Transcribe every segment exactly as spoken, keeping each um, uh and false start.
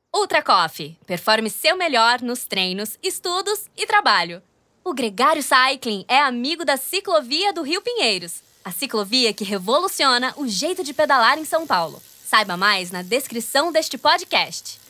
Ultra Coffee. Performe seu melhor nos treinos, estudos e trabalho. O Gregário Cycling é amigo da Ciclovia do Rio Pinheiros. A ciclovia que revoluciona o jeito de pedalar em São Paulo. Saiba mais na descrição deste podcast.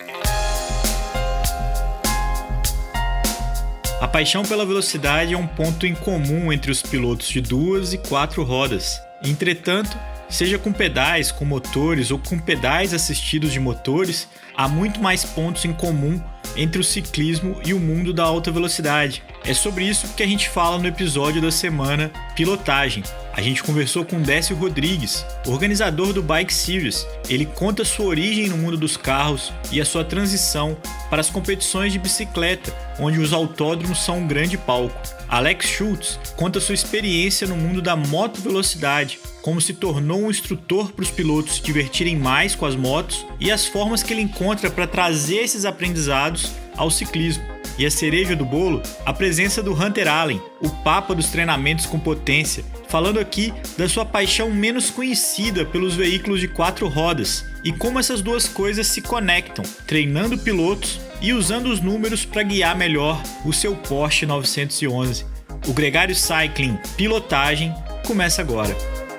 A paixão pela velocidade é um ponto em comum entre os pilotos de duas e quatro rodas. Entretanto, seja com pedais, com motores ou com pedais assistidos de motores, há muito mais pontos em comum entre o ciclismo e o mundo da alta velocidade. É sobre isso que a gente fala no episódio da semana Pilotagem. A gente conversou com Décio Rodrigues, organizador do Bike Series. Ele conta sua origem no mundo dos carros e a sua transição para as competições de bicicleta, onde os autódromos são um grande palco. Alex Schultz conta sua experiência no mundo da motovelocidade, como se tornou um instrutor para os pilotos se divertirem mais com as motos e as formas que ele encontra para trazer esses aprendizados ao ciclismo. E a cereja do bolo, a presença do Hunter Allen, o papa dos treinamentos com potência, falando aqui da sua paixão menos conhecida pelos veículos de quatro rodas e como essas duas coisas se conectam, treinando pilotos e usando os números para guiar melhor o seu Porsche novecentos e onze. O Gregário Cycling Pilotagem começa agora.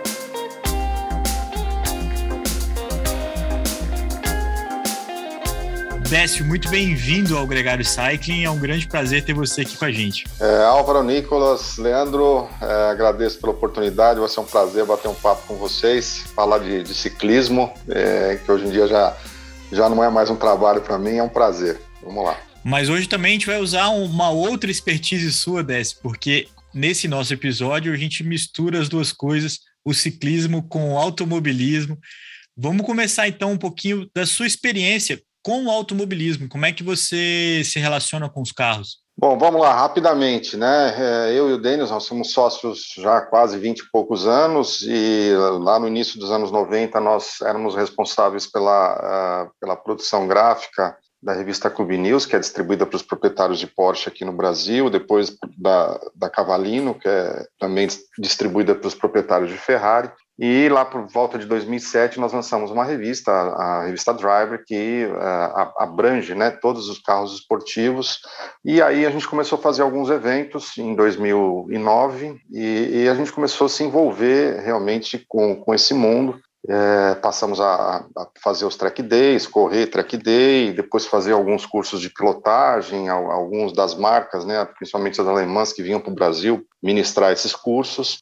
Décio, muito bem-vindo ao Gregário Cycling, é um grande prazer ter você aqui com a gente. É, Álvaro, Nicolas, Leandro, é, agradeço pela oportunidade, vai ser um prazer bater um papo com vocês, falar de, de ciclismo, é, que hoje em dia já, já não é mais um trabalho para mim, é um prazer. Vamos lá. Mas hoje também a gente vai usar uma outra expertise sua, Décio, porque nesse nosso episódio a gente mistura as duas coisas, o ciclismo com o automobilismo. Vamos começar então um pouquinho da sua experiência com o automobilismo. Como é que você se relaciona com os carros? Bom, vamos lá, rapidamente, né? Eu e o Denis, nós somos sócios já há quase vinte e poucos anos e lá no início dos anos noventa nós éramos responsáveis pela, uh, pela produção gráfica da revista Clube News, que é distribuída para os proprietários de Porsche aqui no Brasil, depois da, da Cavallino, que é também distribuída para os proprietários de Ferrari. E lá por volta de dois mil e sete nós lançamos uma revista, a revista Driver, que uh, abrange, né, todos os carros esportivos. E aí a gente começou a fazer alguns eventos em dois mil e nove e, e a gente começou a se envolver realmente com, com esse mundo. É, passamos a, a fazer os track days, correr track day, depois fazer alguns cursos de pilotagem, alguns das marcas, né, principalmente as alemãs que vinham para o Brasil ministrar esses cursos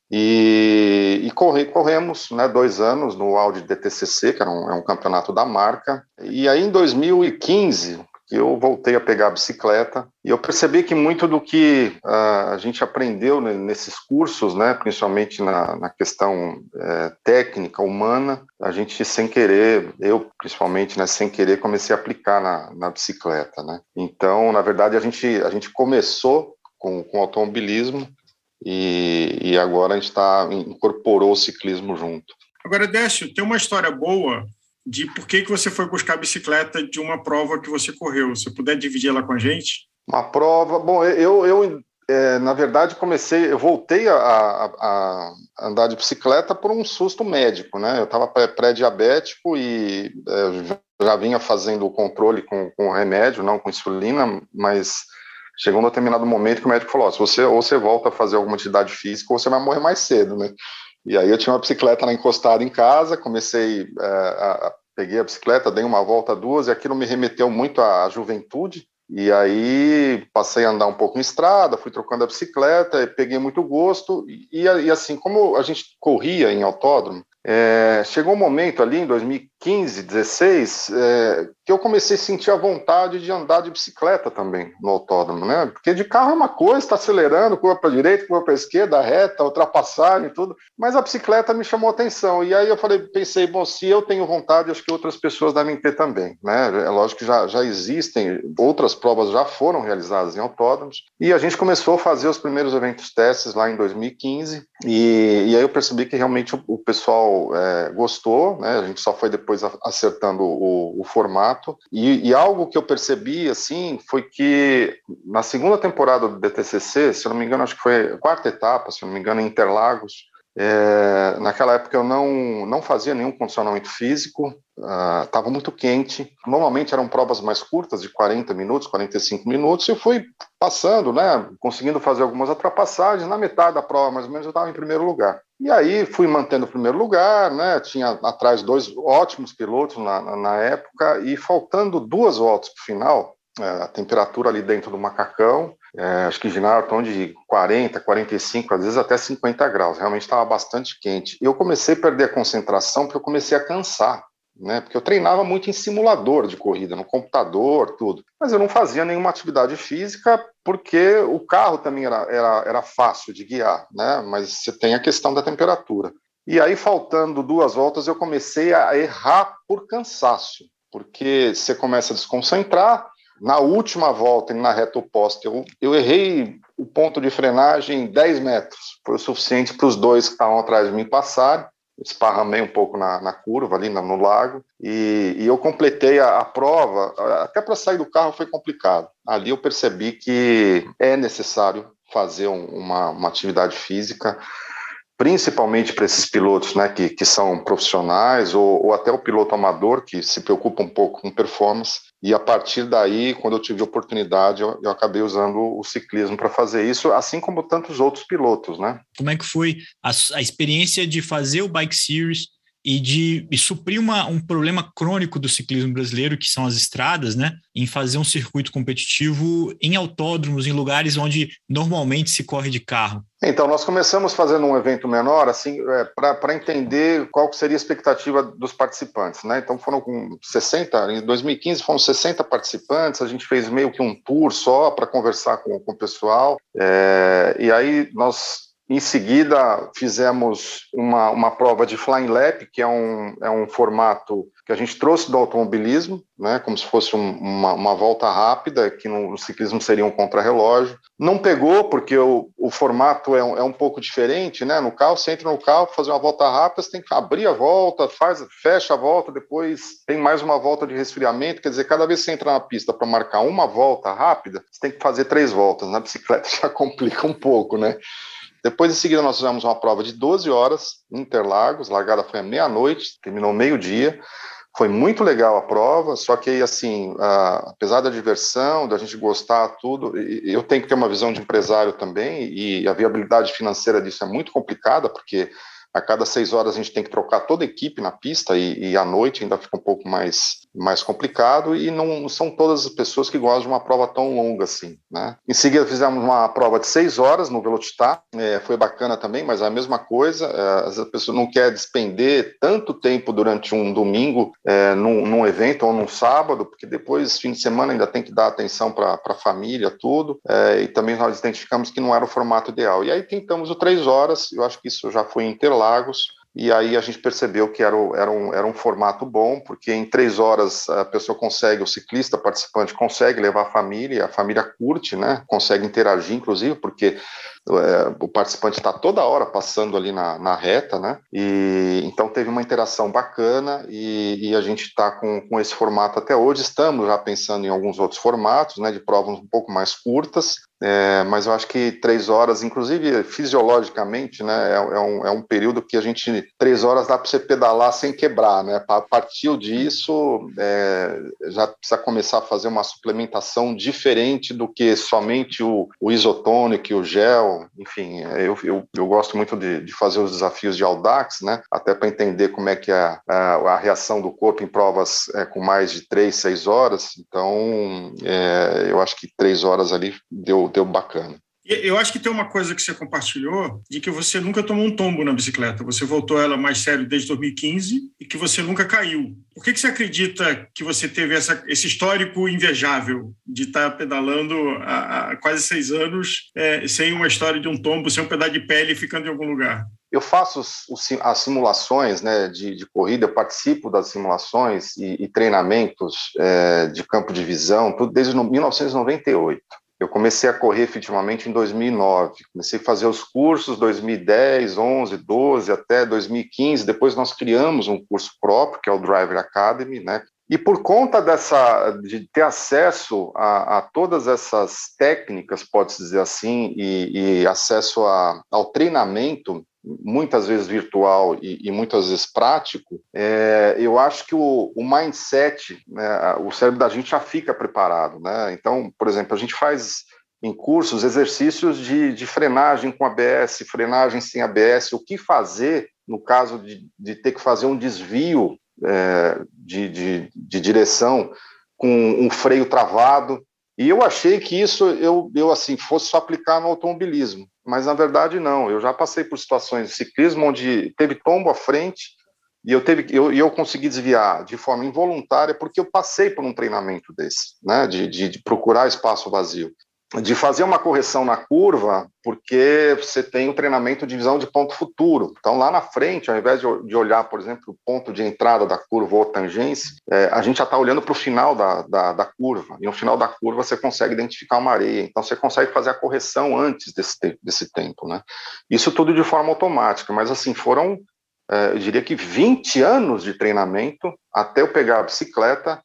e, e corre, corremos, né, dois anos no Audi D T C C, que era um, é um campeonato da marca, e aí em dois mil e quinze que eu voltei a pegar a bicicleta e eu percebi que muito do que uh, a gente aprendeu nesses cursos, né, principalmente na, na questão é, técnica, humana, a gente sem querer, eu principalmente, né, sem querer, comecei a aplicar na, na bicicleta, né? Então, na verdade, a gente, a gente começou com, com automobilismo e, e agora a gente tá, incorporou o ciclismo junto. Agora, Décio, tem uma história boa de por que, que você foi buscar a bicicleta de uma prova que você correu. Se puder dividir ela com a gente? Uma prova... Bom, eu, eu é, na verdade, comecei... Eu voltei a, a, a andar de bicicleta por um susto médico, né? Eu estava pré-diabético e é, já vinha fazendo o controle com, com remédio, não com insulina, mas chegou um determinado momento que o médico falou, ó, se você, ou você volta a fazer alguma atividade física ou você vai morrer mais cedo, né? E aí eu tinha uma bicicleta lá encostada em casa, comecei, é, a, a, peguei a bicicleta, dei uma volta, duas, e aquilo me remeteu muito à juventude, e aí passei a andar um pouco em estrada, fui trocando a bicicleta, peguei muito gosto, e, e assim, como a gente corria em autódromo, é, chegou um momento ali em dois mil e quinze, dezesseis, é, que eu comecei a sentir a vontade de andar de bicicleta também no autódromo, né? Porque de carro é uma coisa, está acelerando, curva para a direita, curva para a esquerda, reta, ultrapassagem, tudo, mas a bicicleta me chamou a atenção, e aí eu falei, pensei, bom, se eu tenho vontade, acho que outras pessoas devem ter também, né? É lógico que já, já existem, outras provas já foram realizadas em autódromos, e a gente começou a fazer os primeiros eventos testes lá em dois mil e quinze, e, e aí eu percebi que realmente o, o pessoal é, gostou, né? A gente só foi depois acertando o, o formato, e, e algo que eu percebi, assim, foi que na segunda temporada do D T C C, se eu não me engano, acho que foi a quarta etapa, se eu não me engano, em Interlagos, É, naquela época eu não, não fazia nenhum condicionamento físico, estava uh, muito quente. Normalmente eram provas mais curtas, de quarenta minutos, quarenta e cinco minutos, e eu fui passando, né, conseguindo fazer algumas ultrapassagens. Na metade da prova, mais ou menos, eu estava em primeiro lugar. E aí fui mantendo o primeiro lugar, né, tinha atrás dois ótimos pilotos na, na, na época, e faltando duas voltas para o final, a temperatura ali dentro do macacão, é, acho que girava em torno de quarenta, quarenta e cinco, às vezes até cinquenta graus, realmente estava bastante quente. E eu comecei a perder a concentração porque eu comecei a cansar, né? Porque eu treinava muito em simulador de corrida, no computador, tudo. Mas eu não fazia nenhuma atividade física porque o carro também era, era, era fácil de guiar, né? Mas você tem a questão da temperatura. E aí, faltando duas voltas, eu comecei a errar por cansaço, porque você começa a desconcentrar. Na última volta, na reta oposta, eu, eu errei o ponto de frenagem em dez metros. Foi o suficiente para os dois que estavam atrás de mim passarem. Esparramei um pouco na, na curva, ali no, no lago, e, e eu completei a, a prova. Até para sair do carro foi complicado. Ali eu percebi que é necessário fazer um, uma, uma atividade física, principalmente para esses pilotos, né, que, que são profissionais, ou, ou até o piloto amador, que se preocupa um pouco com performance. E a partir daí, quando eu tive oportunidade, eu, eu acabei usando o ciclismo para fazer isso, assim como tantos outros pilotos, né? Como é que foi a, a experiência de fazer o Bike Series e de e suprir uma, um problema crônico do ciclismo brasileiro, que são as estradas, né? Em fazer um circuito competitivo em autódromos, em lugares onde normalmente se corre de carro? Então, nós começamos fazendo um evento menor, assim, é, para entender qual seria a expectativa dos participantes, né? Então, foram com sessenta, em dois mil e quinze foram sessenta participantes, a gente fez meio que um tour só para conversar com, com o pessoal, é, e aí nós, em seguida, fizemos uma, uma prova de Flying Lap, que é um, é um formato que a gente trouxe do automobilismo, né, como se fosse um, uma, uma volta rápida, que no, no ciclismo seria um contrarrelógio. Não pegou, porque o, o formato é um, é um pouco diferente, né? No carro, você entra no carro, fazer uma volta rápida, você tem que abrir a volta, faz, fecha a volta, depois tem mais uma volta de resfriamento, quer dizer, cada vez que você entra na pista para marcar uma volta rápida, você tem que fazer três voltas. Na bicicleta já complica um pouco, né? Depois, em seguida, nós fizemos uma prova de doze horas em Interlagos, a largada foi à meia-noite, terminou meio-dia. Foi muito legal a prova, só que, assim, uh, apesar da diversão, da gente gostar, tudo, eu tenho que ter uma visão de empresário também, e a viabilidade financeira disso é muito complicada, porque a cada seis horas a gente tem que trocar toda a equipe na pista, e, e à noite ainda fica um pouco mais, mais complicado, e não são todas as pessoas que gostam de uma prova tão longa assim, né? Em seguida fizemos uma prova de seis horas no Velocitar, é, foi bacana também, mas é a mesma coisa, é, as pessoas não querem despender tanto tempo durante um domingo é, num, num evento ou num sábado, porque depois, fim de semana, ainda tem que dar atenção para a família, tudo, é, e também nós identificamos que não era o formato ideal. E aí tentamos o três horas, eu acho que isso já foi em Interlagos, e aí a gente percebeu que era, o, era, um, era um formato bom, porque em três horas a pessoa consegue, o ciclista participante consegue levar a família, a família curte, né? Consegue interagir, inclusive, porque é, o participante está toda hora passando ali na, na reta, né? E então teve uma interação bacana, e, e a gente está com, com esse formato até hoje. Estamos já pensando em alguns outros formatos, né? De provas um pouco mais curtas. É, mas eu acho que três horas, inclusive fisiologicamente, né, é, é, um, é um período que a gente, três horas dá para você pedalar sem quebrar, né? A partir disso, é, já precisa começar a fazer uma suplementação diferente do que somente o, o isotônico, o gel, enfim, eu, eu, eu gosto muito de, de fazer os desafios de Audax, né, até para entender como é que é a, a reação do corpo em provas é, com mais de três, seis horas, então é, eu acho que três horas ali deu deu bacana. Eu acho que tem uma coisa que você compartilhou, de que você nunca tomou um tombo na bicicleta. Você voltou ela mais sério desde dois mil e quinze e que você nunca caiu. Por que, que você acredita que você teve essa, esse histórico invejável de estar pedalando há, há quase seis anos é, sem uma história de um tombo, sem um pedaço de pele ficando em algum lugar? Eu faço os, os, as simulações, né, de, de corrida, eu participo das simulações e, e treinamentos é, de campo de visão, tudo desde mil novecentos e noventa e oito. Eu comecei a correr efetivamente em dois mil e nove, comecei a fazer os cursos dois mil e dez, onze, doze, até dois mil e quinze, depois nós criamos um curso próprio, que é o Driver Academy, né? E por conta dessa, de ter acesso a, a todas essas técnicas, pode-se dizer assim, e, e acesso a, ao treinamento muitas vezes virtual e, e muitas vezes prático, é, eu acho que o, o mindset, né, o cérebro da gente já fica preparado, né? Então, por exemplo, a gente faz em cursos exercícios de, de frenagem com A B S, frenagem sem A B S, o que fazer no caso de, de ter que fazer um desvio é, de, de, de direção com um freio travado. E eu achei que isso eu, eu assim, fosse só aplicar no automobilismo, mas na verdade não. Eu já passei por situações de ciclismo onde teve tombo à frente e eu, teve, eu, eu consegui desviar de forma involuntária porque eu passei por um treinamento desse, né, de, de, de procurar espaço vazio. De fazer uma correção na curva, porque você tem o treinamento de visão de ponto futuro. Então, lá na frente, ao invés de olhar, por exemplo, o ponto de entrada da curva ou tangência, é, a gente já está olhando para o final da, da, da curva. E no final da curva você consegue identificar uma areia. Então, você consegue fazer a correção antes desse, desse tempo, né? Isso tudo de forma automática. Mas, assim, foram, é, eu diria que vinte anos de treinamento até eu pegar a bicicleta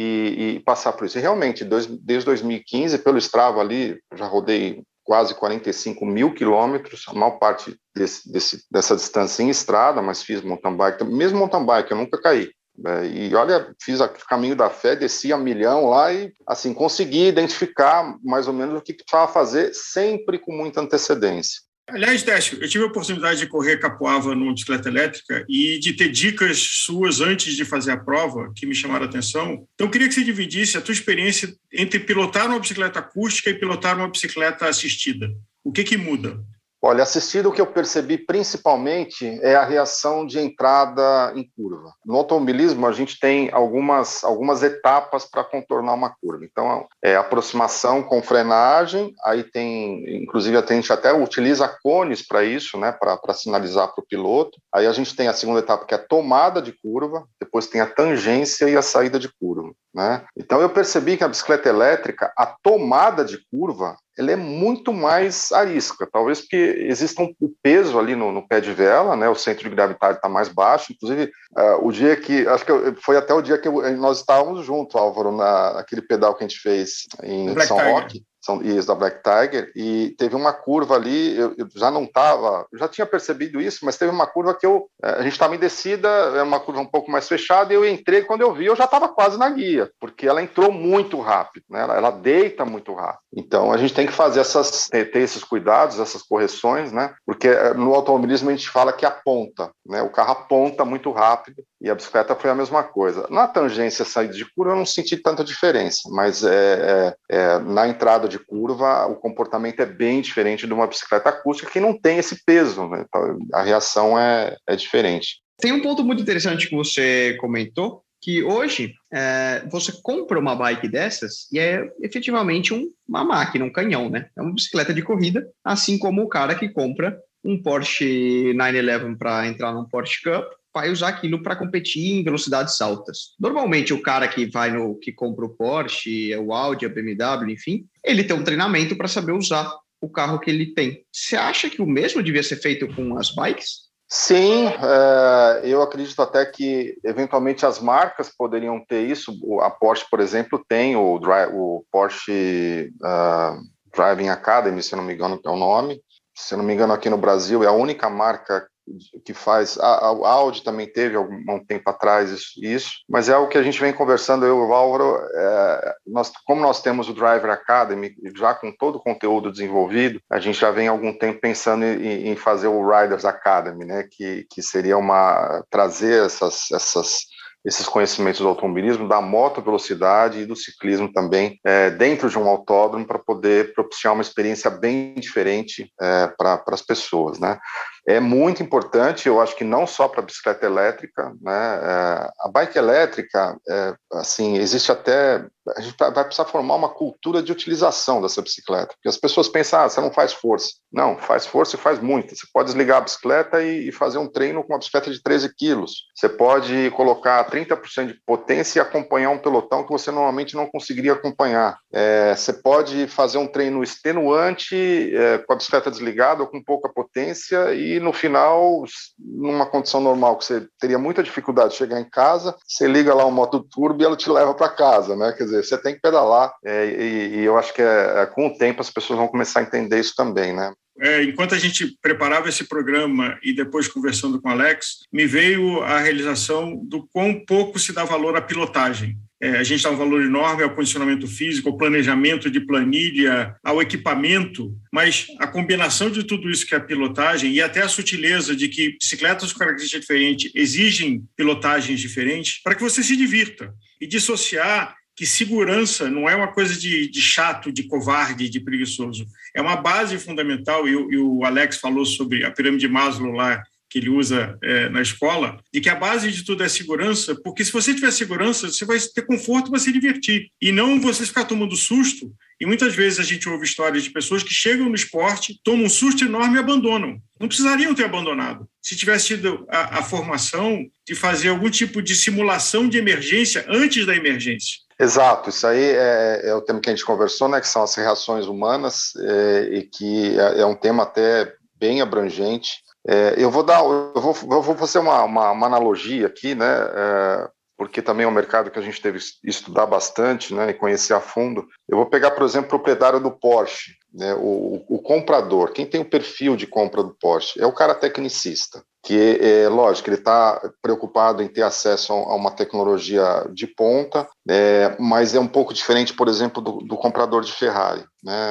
E, e passar por isso. E realmente, dois, desde dois mil e quinze, pelo Strava ali, já rodei quase quarenta e cinco mil quilômetros, a maior parte desse, desse, dessa distância em estrada, mas fiz mountain bike, mesmo mountain bike, eu nunca caí. E olha, fiz o caminho da fé, desci a milhão lá e, assim, consegui identificar mais ou menos o que precisava fazer, sempre com muita antecedência. Aliás, Décio, eu tive a oportunidade de correr Capoava numa bicicleta elétrica e de ter dicas suas antes de fazer a prova que me chamaram a atenção. Então, eu queria que você dividisse a tua experiência entre pilotar uma bicicleta acústica e pilotar uma bicicleta assistida. O que que muda? Olha, assistido, o que eu percebi principalmente é a reação de entrada em curva. No automobilismo, a gente tem algumas, algumas etapas para contornar uma curva. Então, é aproximação com frenagem, aí tem, inclusive, a gente até utiliza cones para isso, né, para sinalizar para o piloto. Aí a gente tem a segunda etapa, que é a tomada de curva, depois tem a tangência e a saída de curva, né? Então, eu percebi que a bicicleta elétrica, a tomada de curva, ela é muito mais arisca, talvez porque exista um, um peso ali no, no pé de vela, né? O centro de gravidade está mais baixo, inclusive uh, o dia que, acho que eu, foi até o dia que eu, nós estávamos juntos, Álvaro, na, naquele pedal que a gente fez em São Roque, São, isso, da Black Tiger, e teve uma curva ali, eu, eu já não estava, já tinha percebido isso, mas teve uma curva que eu, a gente estava em descida, é uma curva um pouco mais fechada, e eu entrei, quando eu vi, eu já estava quase na guia, porque ela entrou muito rápido, né? ela, ela deita muito rápido. Então, a gente tem que fazer essas, ter, ter esses cuidados, essas correções, né? Porque no automobilismo a gente fala que aponta, né? O carro aponta muito rápido, e a bicicleta foi a mesma coisa. Na tangência, saída de curva, eu não senti tanta diferença, mas é, é, é, na entrada de curva, o comportamento é bem diferente de uma bicicleta acústica que não tem esse peso, né? Então, a reação é, é diferente. Tem um ponto muito interessante que você comentou, que hoje é, você compra uma bike dessas e é efetivamente um, uma máquina, um canhão, né? É uma bicicleta de corrida, assim como o cara que compra um Porsche nove eleven para entrar num Porsche Cup, vai usar aquilo para competir em velocidades altas. Normalmente, o cara que vai no que compra o Porsche, o Audi, a B M W, enfim, ele tem um treinamento para saber usar o carro que ele tem. Você acha que o mesmo devia ser feito com as bikes? Sim, é, eu acredito até que, eventualmente, as marcas poderiam ter isso. A Porsche, por exemplo, tem o, o Porsche uh, Driving Academy, se não me engano, que é o nome. Se não me engano, aqui no Brasil, é a única marca que faz, a, a Audi também teve há algum tempo atrás isso, isso, mas é o que a gente vem conversando, eu e o Álvaro, é, nós, como nós temos o Driver Academy, já com todo o conteúdo desenvolvido, a gente já vem há algum tempo pensando em, em fazer o Riders Academy, né, que, que seria uma, trazer essas, essas esses conhecimentos do automobilismo, da moto velocidade e do ciclismo também, é, dentro de um autódromo, para poder propiciar uma experiência bem diferente é, para as pessoas, né? É muito importante, eu acho que não só para a bicicleta elétrica, né? É, a bike elétrica, é, assim, existe até... A gente vai precisar formar uma cultura de utilização dessa bicicleta, porque as pessoas pensam, ah, você não faz força. Não, faz força e faz muita. Você pode desligar a bicicleta e, e fazer um treino com uma bicicleta de treze quilos. Você pode colocar trinta por cento de potência e acompanhar um pelotão que você normalmente não conseguiria acompanhar. É, você pode fazer um treino extenuante é, com a bicicleta desligada ou com pouca potência e no final, numa condição normal, que você teria muita dificuldade de chegar em casa, você liga lá o moto turbo e ela te leva para casa, né? Quer dizer, você tem que pedalar é, e, e eu acho que é, é, com o tempo as pessoas vão começar a entender isso também, né? é, enquanto a gente preparava esse programa e depois conversando com o Alex, me veio a realização do quão pouco se dá valor à pilotagem. É, a gente dá um valor enorme ao condicionamento físico, ao planejamento de planilha, ao equipamento, mas a combinação de tudo isso que é a pilotagem e até a sutileza de que bicicletas com características diferentes exigem pilotagens diferentes para que você se divirta e dissociar que segurança não é uma coisa de, de chato, de covarde, de preguiçoso. É uma base fundamental, e, e o Alex falou sobre a pirâmide de Maslow lá, que ele usa é, na escola, de que a base de tudo é segurança, porque se você tiver segurança, você vai ter conforto para se divertir, e não você ficar tomando susto. E muitas vezes a gente ouve histórias de pessoas que chegam no esporte, tomam um susto enorme e abandonam. Não precisariam ter abandonado. Se tivesse tido a, a formação de fazer algum tipo de simulação de emergência antes da emergência. Exato, isso aí é, é o tema que a gente conversou, né, que são as reações humanas, é, e que é, é um tema até bem abrangente. É, eu vou dar, eu vou, eu vou fazer uma, uma, uma analogia aqui, né, é, porque também é um mercado que a gente teve que estudar bastante, né, e conhecer a fundo. Eu vou pegar, por exemplo, o proprietário do Porsche, né, o, o comprador, quem tem o perfil de compra do Porsche, é o cara tecnicista, que é lógico, ele está preocupado em ter acesso a uma tecnologia de ponta, é, mas é um pouco diferente, por exemplo, do, do comprador de Ferrari, né?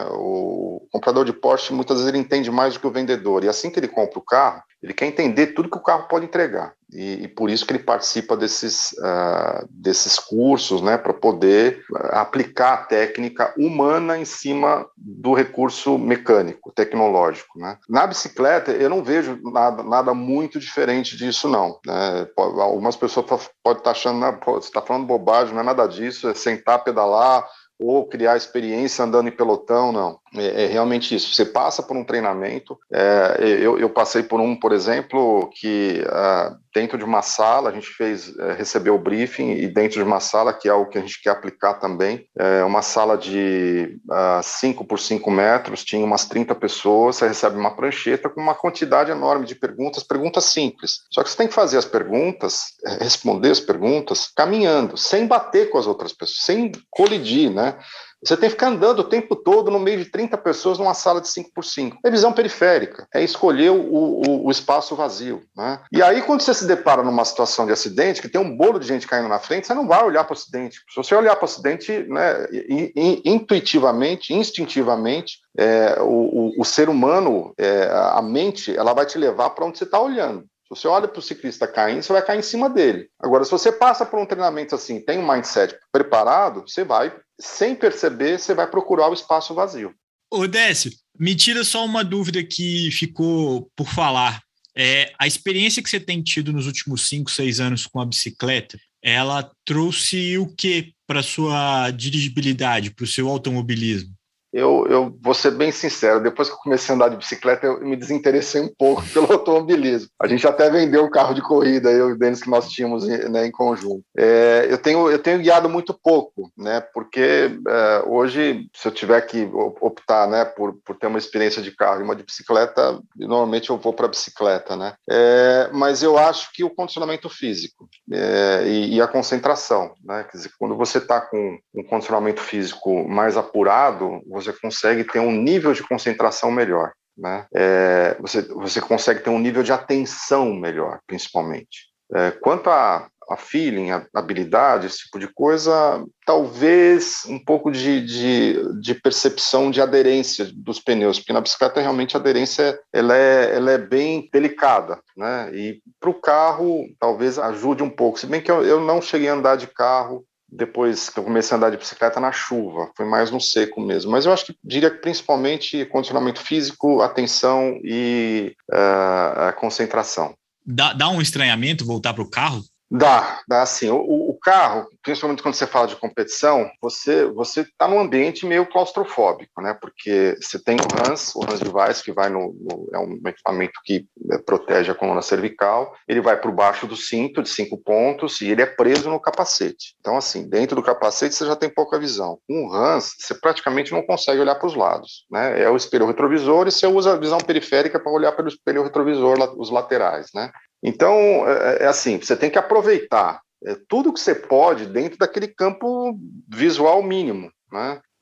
O comprador de Porsche, muitas vezes, ele entende mais do que o vendedor, e assim que ele compra o carro, ele quer entender tudo que o carro pode entregar, e, e por isso que ele participa desses, uh, desses cursos, né, para poder aplicar a técnica humana em cima do recurso mecânico, tecnológico, né? Na bicicleta, eu não vejo nada, nada muito diferente disso, não, né? Algumas pessoas podem estar achando, né, pô, você está falando bobagem, não é nada disso, é sentar, pedalar, ou criar experiência andando em pelotão, não. É, é realmente isso. Você passa por um treinamento. É, eu, eu passei por um, por exemplo, que uh, dentro de uma sala, a gente fez, uh, recebeu o briefing, e dentro de uma sala, que é algo que a gente quer aplicar também, é uma sala de uh, cinco por cinco metros, tinha umas trinta pessoas, você recebe uma prancheta com uma quantidade enorme de perguntas, perguntas simples. Só que você tem que fazer as perguntas, responder as perguntas, caminhando, sem bater com as outras pessoas, sem colidir, né? Você tem que ficar andando o tempo todo no meio de trinta pessoas numa sala de cinco por cinco. É visão periférica, é escolher o, o, o espaço vazio, né? E aí, quando você se depara numa situação de acidente, que tem um bolo de gente caindo na frente, você não vai olhar para o acidente. Se você olhar para o acidente, né, intuitivamente, instintivamente, é, o, o, o ser humano, é, a mente, ela vai te levar para onde você está olhando. Se você olha para o ciclista caindo, você vai cair em cima dele. Agora, se você passa por um treinamento assim, tem um mindset preparado, você vai, sem perceber, você vai procurar o espaço vazio. Ô, Décio, me tira só uma dúvida que ficou por falar. É, a experiência que você tem tido nos últimos cinco, seis anos com a bicicleta, ela trouxe o que para a sua dirigibilidade, para o seu automobilismo? Eu, eu vou ser bem sincero, depois que eu comecei a andar de bicicleta, eu me desinteressei um pouco pelo automobilismo. A gente até vendeu o carro de corrida, eu e o Denis, que nós tínhamos, né, em conjunto. É, eu, tenho, eu tenho guiado muito pouco, né, porque é, hoje, se eu tiver que optar, né, por, por ter uma experiência de carro e uma de bicicleta, normalmente eu vou para a bicicleta, né. É, mas eu acho que o condicionamento físico é, e, e a concentração, né, quer dizer, quando você está com um condicionamento físico mais apurado, você consegue ter um nível de concentração melhor, né? É, você, você consegue ter um nível de atenção melhor, principalmente. É, quanto a, a feeling, a habilidade, esse tipo de coisa, talvez um pouco de, de, de percepção de aderência dos pneus, porque na bicicleta realmente a aderência ela é, ela é bem delicada, né? E para o carro talvez ajude um pouco, se bem que eu, eu não cheguei a andar de carro depois que eu comecei a andar de bicicleta na chuva, foi mais no seco mesmo. Mas eu acho que, diria que principalmente condicionamento físico, atenção e uh, concentração. Dá, dá um estranhamento voltar para o carro? Dá, dá sim. O, o carro, principalmente quando você fala de competição, você você está num ambiente meio claustrofóbico, né? Porque você tem o Hans, o Hans Device, que vai no, no é um equipamento que protege a coluna cervical, ele vai por baixo do cinto de cinco pontos e ele é preso no capacete. Então, assim, dentro do capacete você já tem pouca visão. Com o Hans, você praticamente não consegue olhar para os lados, né? É o espelho retrovisor e você usa a visão periférica para olhar pelo espelho retrovisor, os laterais, né? Então, é, é assim, você tem que aproveitar é, tudo que você pode dentro daquele campo visual mínimo, né?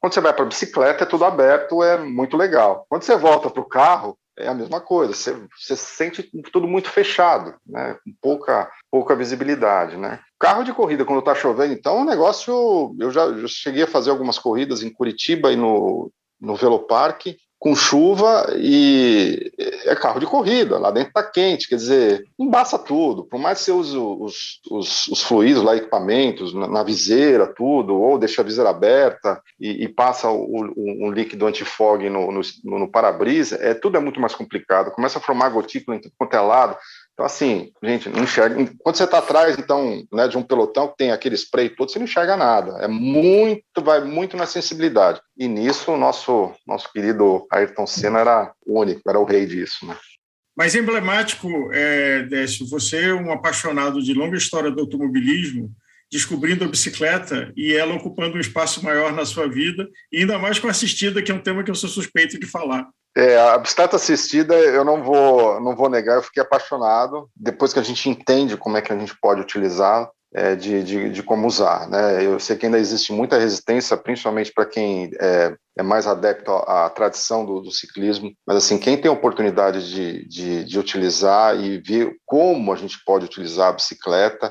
Quando você vai para a bicicleta, é tudo aberto, é muito legal. Quando você volta para o carro, é a mesma coisa, você, você sente tudo muito fechado, né? Com pouca, pouca visibilidade, né? Carro de corrida, quando está chovendo, então, é um negócio... Eu já, já cheguei a fazer algumas corridas em Curitiba e no, no Veloparque, com chuva, e é carro de corrida, lá dentro está quente, quer dizer, embaça tudo, por mais que você use os, os, os fluidos lá, equipamentos, na, na viseira, tudo, ou deixa a viseira aberta e, e passa o, o, um líquido antifog no, no, no para-brisa, é, tudo é muito mais complicado, começa a formar gotícula em tudo quanto é lado. Então, assim, gente, não enxerga. Quando você está atrás, então, né, de um pelotão que tem aquele spray todo, você não enxerga nada. É muito, vai muito na sensibilidade. E nisso, o nosso, nosso querido Ayrton Senna era único, era o rei disso, né? Mas emblemático, é, Décio, você, um apaixonado de longa história do automobilismo, descobrindo a bicicleta e ela ocupando um espaço maior na sua vida, e ainda mais com a assistida, que é um tema que eu sou suspeito de falar. É, a bicicleta assistida, eu não vou, não vou negar, eu fiquei apaixonado depois que a gente entende como é que a gente pode utilizar, é, de, de, de como usar, né? Eu sei que ainda existe muita resistência, principalmente para quem é, é mais adepto à, à tradição do, do ciclismo, mas assim, quem tem a oportunidade de, de, de utilizar e ver como a gente pode utilizar a bicicleta,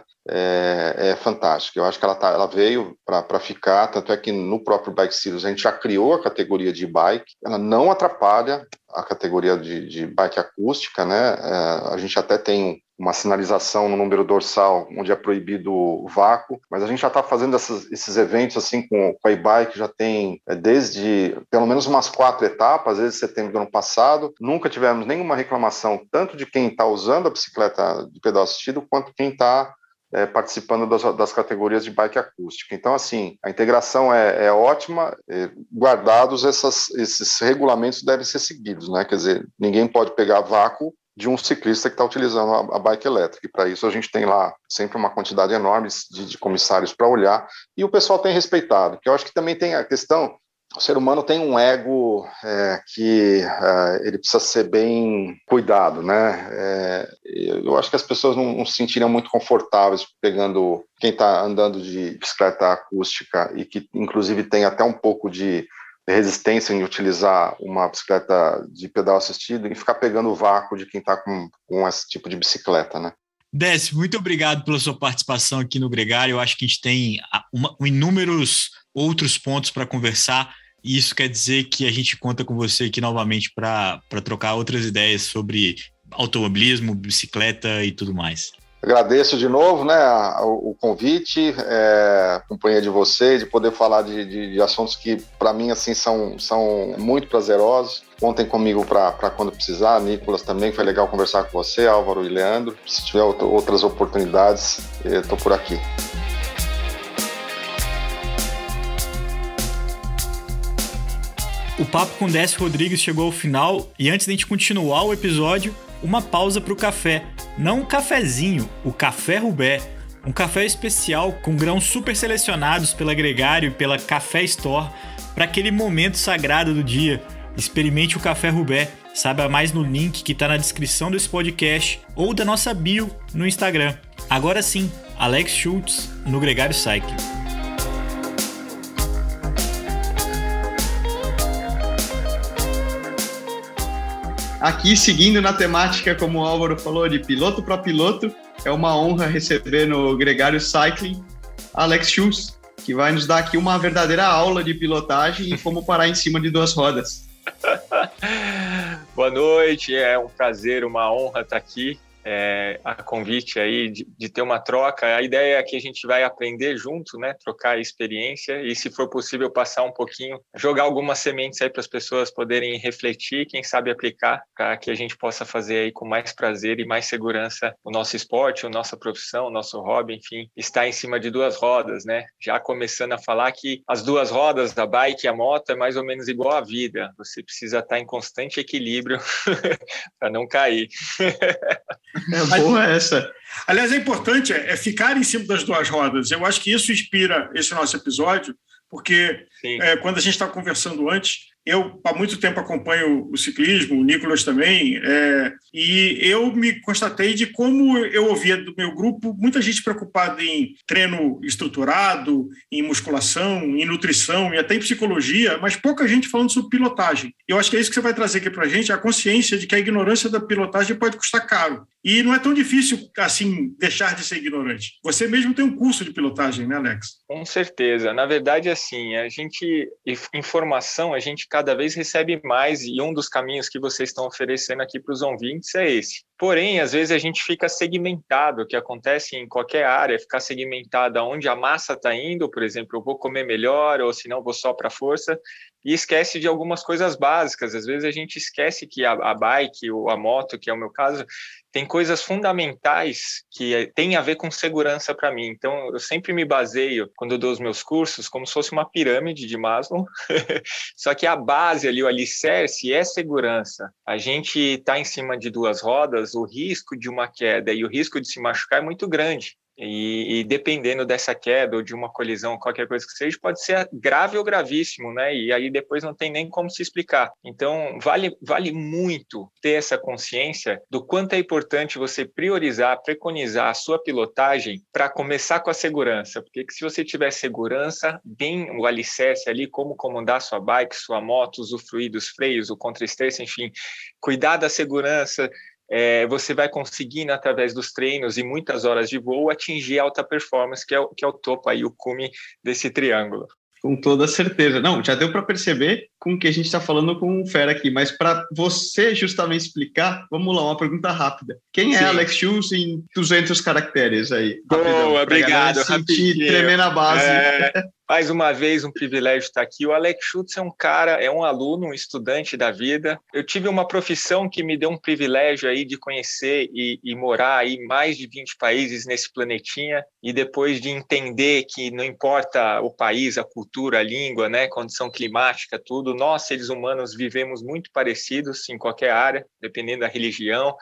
é, é fantástico. Eu acho que ela, tá, ela veio para ficar, tanto é que no próprio Bike Series a gente já criou a categoria de bike, ela não atrapalha a categoria de, de bike acústica, né? É, a gente até tem uma sinalização no número dorsal onde é proibido o vácuo, mas a gente já está fazendo essas, esses eventos assim com, com a e-bike, já tem é, desde pelo menos umas quatro etapas, desde setembro do ano passado, nunca tivemos nenhuma reclamação, tanto de quem está usando a bicicleta de pedal assistido, quanto quem está é, participando das, das categorias de bike acústica. Então, assim, a integração é, é ótima, é, guardados essas, esses regulamentos devem ser seguidos, né? Quer dizer, ninguém pode pegar vácuo de um ciclista que está utilizando a, a bike elétrica, e para isso a gente tem lá sempre uma quantidade enorme de, de comissários para olhar, e o pessoal tem respeitado, que eu acho que também tem a questão, o ser humano tem um ego é, que é, ele precisa ser bem cuidado, né? É, eu acho que as pessoas não, não se sentiriam muito confortáveis pegando quem está andando de bicicleta acústica e que inclusive tem até um pouco de resistência em utilizar uma bicicleta de pedal assistido e ficar pegando o vácuo de quem está com, com esse tipo de bicicleta, né? Décio, muito obrigado pela sua participação aqui no Gregário. Eu acho que a gente tem uma, inúmeros outros pontos para conversar, e isso quer dizer que a gente conta com você aqui novamente para trocar outras ideias sobre automobilismo, bicicleta e tudo mais. Agradeço de novo, né, o convite, é, a companhia de vocês, de poder falar de, de, de assuntos que, para mim, assim, são, são muito prazerosos. Contem comigo para quando precisar. Nicolas também, foi legal conversar com você, Álvaro e Leandro. Se tiver outras oportunidades, eu estou por aqui. O papo com Décio Rodrigues chegou ao final, e antes de a gente continuar o episódio, uma pausa para o café. Não um cafezinho, o Café Rubé. Um café especial com grãos super selecionados pela Gregário e pela Café Store para aquele momento sagrado do dia. Experimente o Café Rubé. Saiba mais no link que está na descrição desse podcast ou da nossa bio no Instagram. Agora sim, Alex Schultz no Gregário Cycling. Aqui, seguindo na temática, como o Álvaro falou, de piloto para piloto, é uma honra receber no Gregário Cycling Alex Schultz, que vai nos dar aqui uma verdadeira aula de pilotagem e como parar em cima de duas rodas. Boa noite, é um prazer, uma honra estar aqui. É, a convite aí de, de ter uma troca. A ideia é que a gente vai aprender junto, né? Trocar experiência e, se for possível, passar um pouquinho, jogar algumas sementes aí para as pessoas poderem refletir, quem sabe aplicar, para que a gente possa fazer aí com mais prazer e mais segurança o nosso esporte, a nossa profissão, o nosso hobby, enfim, estar em cima de duas rodas, né? Já começando a falar que as duas rodas da bike e a moto é mais ou menos igual à vida. Você precisa estar em constante equilíbrio para não cair. É boa essa. Aliás, é importante é ficar em cima das duas rodas. Eu acho que isso inspira esse nosso episódio, porque é, quando a gente estava conversando antes, eu há muito tempo acompanho o ciclismo, o Nicolas também, é, e eu me constatei de como eu ouvia do meu grupo muita gente preocupada em treino estruturado, em musculação, em nutrição e até em psicologia, mas pouca gente falando sobre pilotagem. Eu acho que é isso que você vai trazer aqui para a gente, a consciência de que a ignorância da pilotagem pode custar caro. E não é tão difícil, assim, deixar de ser ignorante. Você mesmo tem um curso de pilotagem, né, Alex? Com certeza. Na verdade, assim, a gente, informação, a gente cada vez recebe mais, e um dos caminhos que vocês estão oferecendo aqui para os ouvintes é esse. Porém, às vezes a gente fica segmentado, o que acontece em qualquer área, ficar segmentado aonde a massa está indo, por exemplo, eu vou comer melhor, ou senão vou só para força, e esquece de algumas coisas básicas. Às vezes a gente esquece que a, a bike ou a moto, que é o meu caso, tem coisas fundamentais que têm a ver com segurança para mim. Então, eu sempre me baseio, quando eu dou os meus cursos, como se fosse uma pirâmide de Maslow, só que a base ali, o alicerce, é segurança. A gente está em cima de duas rodas, o risco de uma queda e o risco de se machucar é muito grande. E, e dependendo dessa queda ou de uma colisão, qualquer coisa que seja, pode ser grave ou gravíssimo, né? E aí depois não tem nem como se explicar. Então, vale, vale muito ter essa consciência do quanto é importante você priorizar, preconizar a sua pilotagem para começar com a segurança. Porque se você tiver segurança, bem o alicerce ali, como comandar sua bike, sua moto, usufruir dos freios, o contra-estresse, enfim, cuidar da segurança. É, você vai conseguindo, através dos treinos e muitas horas de voo, atingir alta performance, que é, o, que é o topo, aí, o cume desse triângulo. Com toda certeza. Não, já deu para perceber com o que a gente está falando com o Fera aqui, mas para você justamente explicar, vamos lá, uma pergunta rápida. Quem Sim. é Alex Schultz em duzentos caracteres aí? Boa, obrigado. Sentir tremer na base. É, mais uma vez, um privilégio estar aqui. O Alex Schultz é um cara, é um aluno, um estudante da vida. Eu tive uma profissão que me deu um privilégio aí de conhecer e, e morar aí em mais de vinte países nesse planetinha, e depois de entender que não importa o país, a cultura, a língua, né, condição climática, tudo, nós, seres humanos, vivemos muito parecidos em qualquer área, dependendo da religião.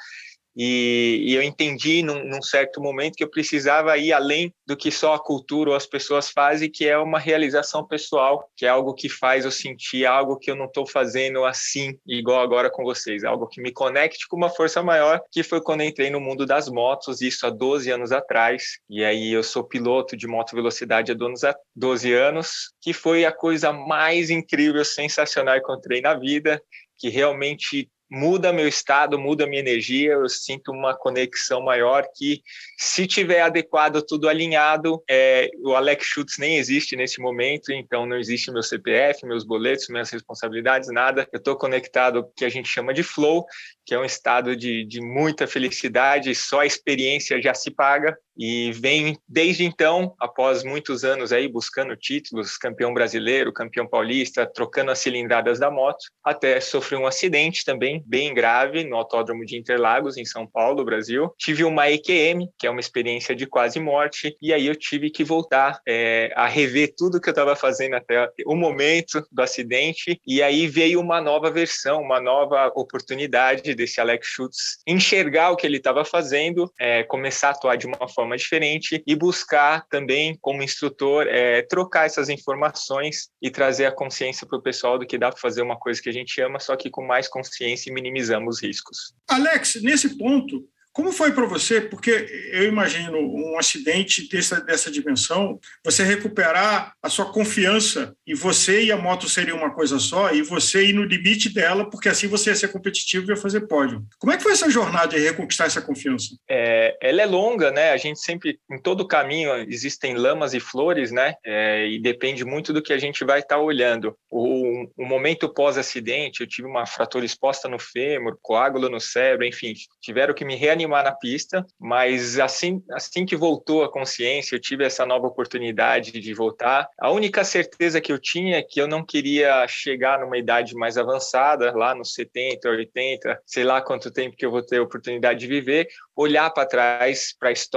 E, e eu entendi num, num certo momento que eu precisava ir além do que só a cultura ou as pessoas fazem, que é uma realização pessoal, que é algo que faz eu sentir algo que eu não estou fazendo assim, igual agora com vocês, algo que me conecte com uma força maior, que foi quando eu entrei no mundo das motos, isso há doze anos atrás, e aí eu sou piloto de moto velocidade há doze anos, que foi a coisa mais incrível, sensacional que encontrei na vida, que realmente muda meu estado, muda minha energia, eu sinto uma conexão maior que, se tiver adequado, tudo alinhado, é, o Alex Schultz nem existe nesse momento, então não existe meu C P F, meus boletos, minhas responsabilidades, nada. Eu estou conectado ao que a gente chama de flow, que é um estado de, de muita felicidade, só a experiência já se paga. E vem desde então, após muitos anos aí buscando títulos, campeão brasileiro, campeão paulista, trocando as cilindradas da moto, até sofri um acidente também bem grave no Autódromo de Interlagos, em São Paulo, Brasil. Tive uma E Q M, que é uma experiência de quase morte, e aí eu tive que voltar é, a rever tudo que eu estava fazendo até o momento do acidente, e aí veio uma nova versão, uma nova oportunidade desse Alex Schultz enxergar o que ele estava fazendo, é, começar a atuar de uma forma diferente e buscar também, como instrutor, é, trocar essas informações e trazer a consciência para o pessoal do que dá para fazer uma coisa que a gente ama, só que com mais consciência e minimizamos os riscos. Alex, nesse ponto, como foi para você? Porque eu imagino um acidente dessa, dessa dimensão, você recuperar a sua confiança e você e a moto seriam uma coisa só e você ir no limite dela, porque assim você ia ser competitivo e ia fazer pódio. Como é que foi essa jornada de reconquistar essa confiança? É, ela é longa, né? A gente sempre, em todo caminho, existem lamas e flores, né? É, e depende muito do que a gente vai estar tá olhando. O, o momento pós-acidente, eu tive uma fratura exposta no fêmur, coágulo no cérebro, enfim, tiveram que me reanimar na pista, mas assim, assim que voltou a consciência, eu tive essa nova oportunidade de voltar. A única certeza que eu tinha é que eu não queria chegar numa idade mais avançada, lá nos setenta, oitenta, sei lá quanto tempo que eu vou ter a oportunidade de viver, olhar para trás, para a história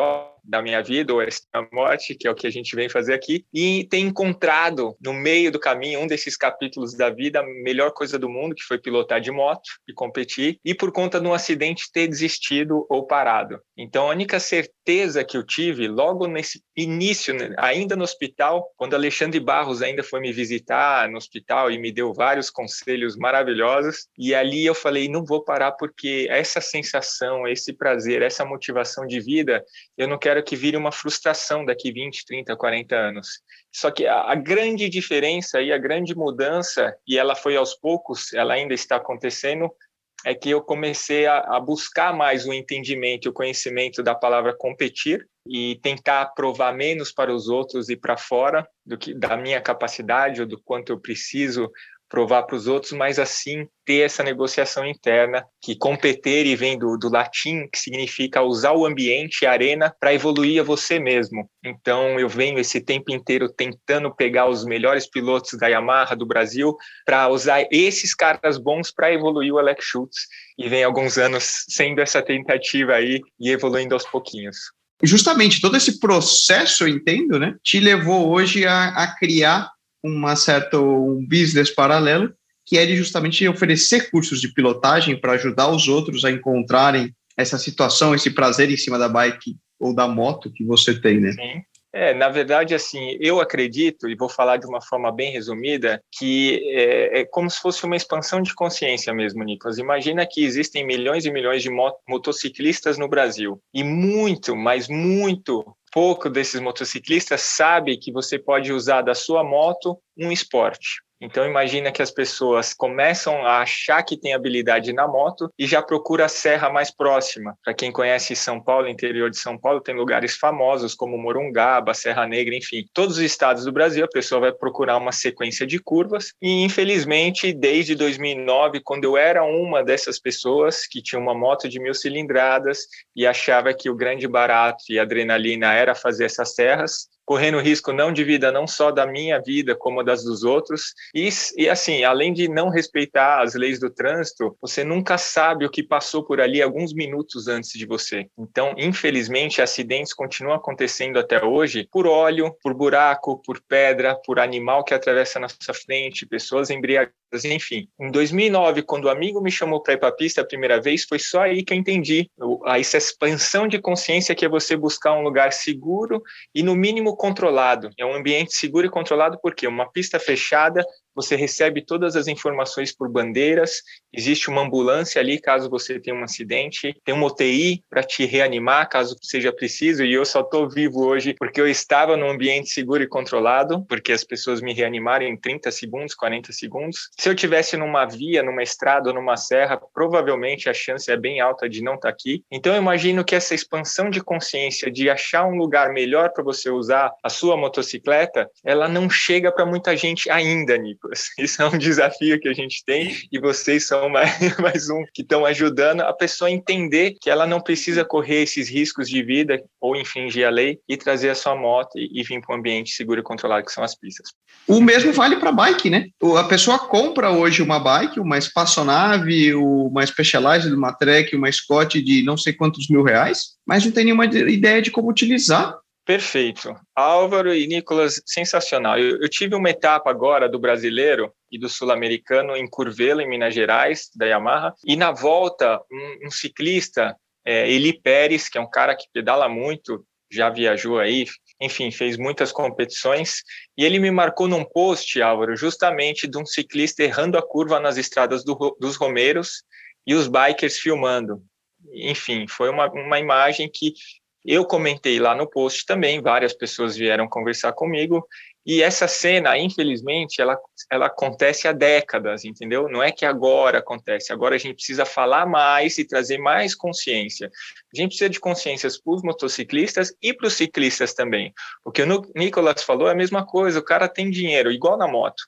da minha vida, ou Extrema Morte, que é o que a gente vem fazer aqui, e ter encontrado no meio do caminho um desses capítulos da vida, a melhor coisa do mundo, que foi pilotar de moto e competir, e por conta de um acidente ter desistido ou parado. Então, a única certeza que eu tive, logo nesse início, ainda no hospital, quando Alexandre Barros ainda foi me visitar no hospital e me deu vários conselhos maravilhosos, e ali eu falei, não vou parar porque essa sensação, esse prazer, essa motivação de vida, eu não quero que vire uma frustração daqui vinte, trinta, quarenta anos. Só que a, a grande diferença e a grande mudança, e ela foi aos poucos, ela ainda está acontecendo, é que eu comecei a, a buscar mais o entendimento e o conhecimento da palavra competir e tentar provar menos para os outros e para fora do que da minha capacidade ou do quanto eu preciso provar para os outros, mas assim ter essa negociação interna, que competir e vem do, do latim, que significa usar o ambiente, a arena, para evoluir a você mesmo. Então eu venho esse tempo inteiro tentando pegar os melhores pilotos da Yamaha do Brasil para usar esses caras bons para evoluir o Alex Schultz, e vem alguns anos sendo essa tentativa aí e evoluindo aos pouquinhos. Justamente todo esse processo, eu entendo, né, te levou hoje a, a criar uma certa, um business paralelo, que é de justamente oferecer cursos de pilotagem para ajudar os outros a encontrarem essa situação, esse prazer em cima da bike ou da moto que você tem, né? Sim. É, na verdade, assim, eu acredito, e vou falar de uma forma bem resumida, que é, é como se fosse uma expansão de consciência mesmo, Nicolas. Imagina que existem milhões e milhões de mot- motociclistas no Brasil, e muito, mas muito pouco desses motociclistas sabe que você pode usar da sua moto um esporte. Então, imagina que as pessoas começam a achar que tem habilidade na moto e já procura a serra mais próxima. Para quem conhece São Paulo, interior de São Paulo, tem lugares famosos como Morungaba, Serra Negra, enfim. Todos os estados do Brasil, a pessoa vai procurar uma sequência de curvas e, infelizmente, desde dois mil e nove, quando eu era uma dessas pessoas que tinha uma moto de mil cilindradas e achava que o grande barato e a adrenalina era fazer essas serras, correndo risco não de vida, não só da minha vida, como das dos outros. E, e, assim, além de não respeitar as leis do trânsito, você nunca sabe o que passou por ali alguns minutos antes de você. Então, infelizmente, acidentes continuam acontecendo até hoje por óleo, por buraco, por pedra, por animal que atravessa na nossa frente, pessoas embriagadas, enfim. Em dois mil e nove, quando o amigo me chamou para ir para a pista a primeira vez, foi só aí que eu entendi essa expansão de consciência que é você buscar um lugar seguro e, no mínimo, controlado. É um ambiente seguro e controlado porque uma pista fechada, você recebe todas as informações por bandeiras, existe uma ambulância ali caso você tenha um acidente, tem uma U T I para te reanimar caso seja preciso, e eu só estou vivo hoje porque eu estava num ambiente seguro e controlado, porque as pessoas me reanimaram em trinta segundos, quarenta segundos. Se eu tivesse numa via, numa estrada ou numa serra, provavelmente a chance é bem alta de não estar aqui. Então eu imagino que essa expansão de consciência, de achar um lugar melhor para você usar a sua motocicleta, ela não chega para muita gente ainda, Nico. Isso é um desafio que a gente tem e vocês são mais, mais um que estão ajudando a pessoa a entender que ela não precisa correr esses riscos de vida ou infringir a lei e trazer a sua moto e, e vir para um ambiente seguro e controlado que são as pistas. O mesmo vale para bike, né? A pessoa compra hoje uma bike, uma espaçonave, uma Specialized, uma Trek, uma Scott de não sei quantos mil reais, mas não tem nenhuma ideia de como utilizar. Perfeito. Álvaro e Nicolas, sensacional. Eu, eu tive uma etapa agora do brasileiro e do sul-americano em Curvelo, em Minas Gerais, da Yamaha, e na volta, um, um ciclista, é, Eli Pérez, que é um cara que pedala muito, já viajou aí, enfim, fez muitas competições, e ele me marcou num post, Álvaro, justamente de um ciclista errando a curva nas estradas do, dos Romeiros e os bikers filmando. Enfim, foi uma, uma imagem que eu comentei lá no post também, várias pessoas vieram conversar comigo, e essa cena, infelizmente, ela, ela acontece há décadas, entendeu? Não é que agora acontece, agora a gente precisa falar mais e trazer mais consciência. A gente precisa de consciências para os motociclistas e para os ciclistas também. O que o Nicolas falou é a mesma coisa, o cara tem dinheiro, igual na moto.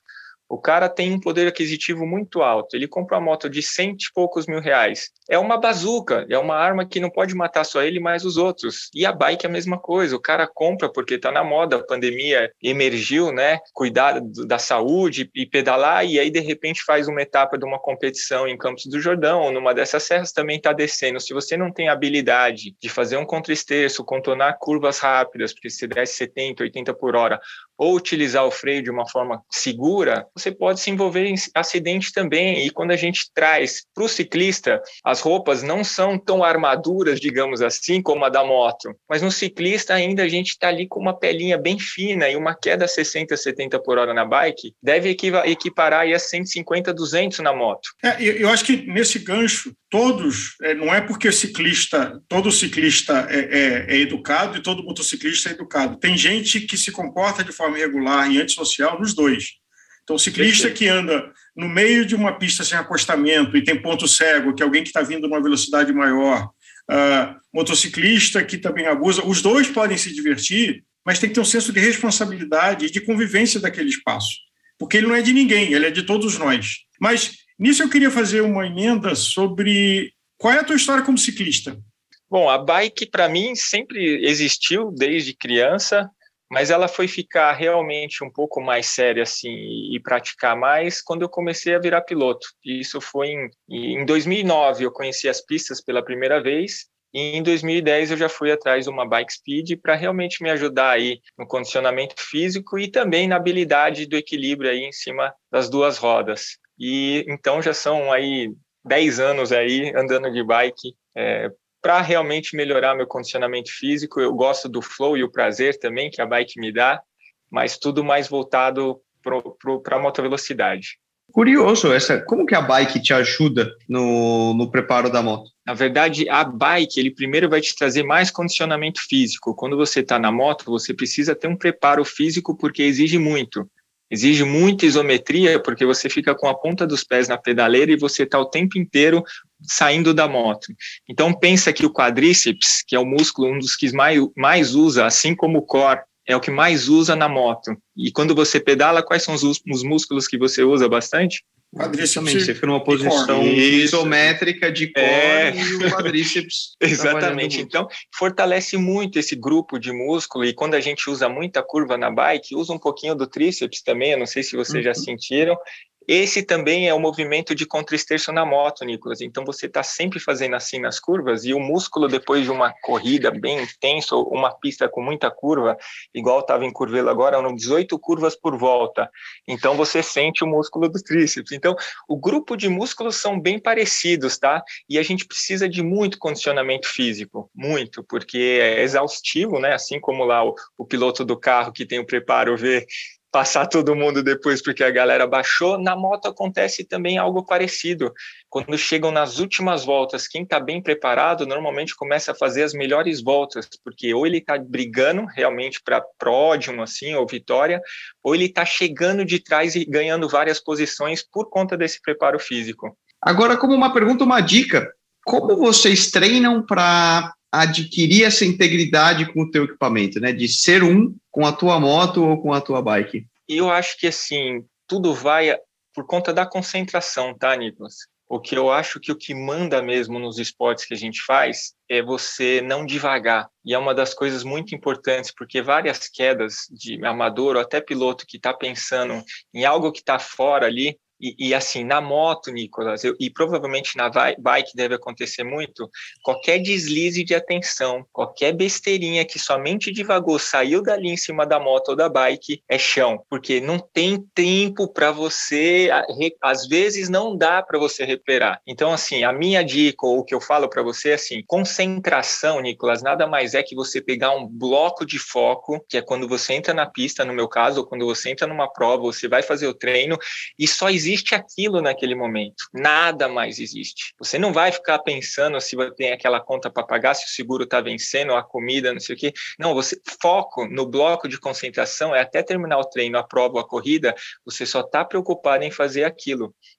O cara tem um poder aquisitivo muito alto, ele compra uma moto de cento e poucos mil reais. É uma bazuca, é uma arma que não pode matar só ele, mas os outros. E a bike é a mesma coisa, o cara compra porque está na moda, a pandemia emergiu, né? Cuidar da saúde e pedalar, e aí de repente faz uma etapa de uma competição em Campos do Jordão, ou numa dessas serras também está descendo. Se você não tem habilidade de fazer um contra-esterço, contornar curvas rápidas, porque se desce setenta, oitenta por hora, ou utilizar o freio de uma forma segura, você pode se envolver em acidente também. E quando a gente traz para o ciclista, as roupas não são tão armaduras, digamos assim, como a da moto, mas no ciclista ainda a gente está ali com uma pelinha bem fina, e uma queda sessenta, setenta por hora na bike deve equiparar aí a cento e cinquenta, duzentos na moto. É, eu acho que nesse gancho, todos, é, não é porque ciclista, todo ciclista é, é, é educado e todo motociclista é educado. Tem gente que se comporta de forma irregular e antissocial nos dois. Então, o ciclista que anda no meio de uma pista sem acostamento e tem ponto cego, que é alguém que está vindo numa velocidade maior, uh, motociclista que também abusa, os dois podem se divertir, mas tem que ter um senso de responsabilidade e de convivência daquele espaço, porque ele não é de ninguém, ele é de todos nós. Mas nisso eu queria fazer uma emenda sobre qual é a tua história como ciclista. Bom, a bike para mim sempre existiu desde criança, mas ela foi ficar realmente um pouco mais séria assim, e praticar mais quando eu comecei a virar piloto. E isso foi em, em dois mil e nove, eu conheci as pistas pela primeira vez, e em dois mil e dez eu já fui atrás de uma bike speed para realmente me ajudar aí no condicionamento físico e também na habilidade do equilíbrio aí em cima das duas rodas. E então já são aí dez anos aí andando de bike, é, para realmente melhorar meu condicionamento físico. Eu gosto do flow e o prazer também que a bike me dá, mas tudo mais voltado para a motovelocidade. Curioso, essa, como que a bike te ajuda no, no preparo da moto? Na verdade, a bike, ele primeiro vai te trazer mais condicionamento físico. Quando você está na moto, você precisa ter um preparo físico porque exige muito. Exige muita isometria, porque você fica com a ponta dos pés na pedaleira e você está o tempo inteiro saindo da moto. Então, pensa que o quadríceps, que é o músculo, um dos que mais, mais usa, assim como o core, é o que mais usa na moto. E quando você pedala, quais são os, os músculos que você usa bastante? Quadríceps, você fica numa posição isométrica de core é. E o quadríceps. Exatamente. Então, fortalece muito esse grupo de músculo, e quando a gente usa muita curva na bike, usa um pouquinho do tríceps também, eu não sei se vocês uhum. já sentiram. Esse também é o movimento de contra-esterço na moto, Nicolas. Então, você está sempre fazendo assim nas curvas, e o músculo, depois de uma corrida bem intensa, uma pista com muita curva, igual estava em Curvelo agora, eram dezoito curvas por volta. Então, você sente o músculo do tríceps. Então, o grupo de músculos são bem parecidos, tá? E a gente precisa de muito condicionamento físico, muito, porque é exaustivo, né? Assim como lá o, o piloto do carro que tem o preparo vê passar todo mundo depois porque a galera baixou, na moto acontece também algo parecido. Quando chegam nas últimas voltas, quem está bem preparado normalmente começa a fazer as melhores voltas, porque ou ele está brigando realmente para pódio, assim, ou vitória, ou ele está chegando de trás e ganhando várias posições por conta desse preparo físico. Agora, como uma pergunta, uma dica, como vocês treinam para adquirir essa integridade com o teu equipamento, né? De ser um com a tua moto ou com a tua bike? Eu acho que, assim, tudo vai por conta da concentração, tá, Nicolas? O que eu acho que o que manda mesmo nos esportes que a gente faz é você não divagar. E é uma das coisas muito importantes, porque várias quedas de amador ou até piloto que está pensando em algo que está fora ali, E, e assim, na moto, Nicolas, eu, e provavelmente na bike deve acontecer muito, qualquer deslize de atenção, qualquer besteirinha que somente divagou, saiu dali em cima da moto ou da bike, é chão, porque não tem tempo para você, às vezes não dá para você recuperar. Então, assim, a minha dica, ou o que eu falo para você, é assim, concentração, Nicolas, nada mais é que você pegar um bloco de foco, que é quando você entra na pista, no meu caso, ou quando você entra numa prova, você vai fazer o treino, e só existe Existe aquilo naquele momento, nada mais existe. Você não vai ficar pensando se você tem aquela conta para pagar, se o seguro está vencendo, a comida, não sei o quê. Não, você foco no bloco de concentração é até terminar o treino, a prova ou a corrida, você só está preocupado em fazer aquilo.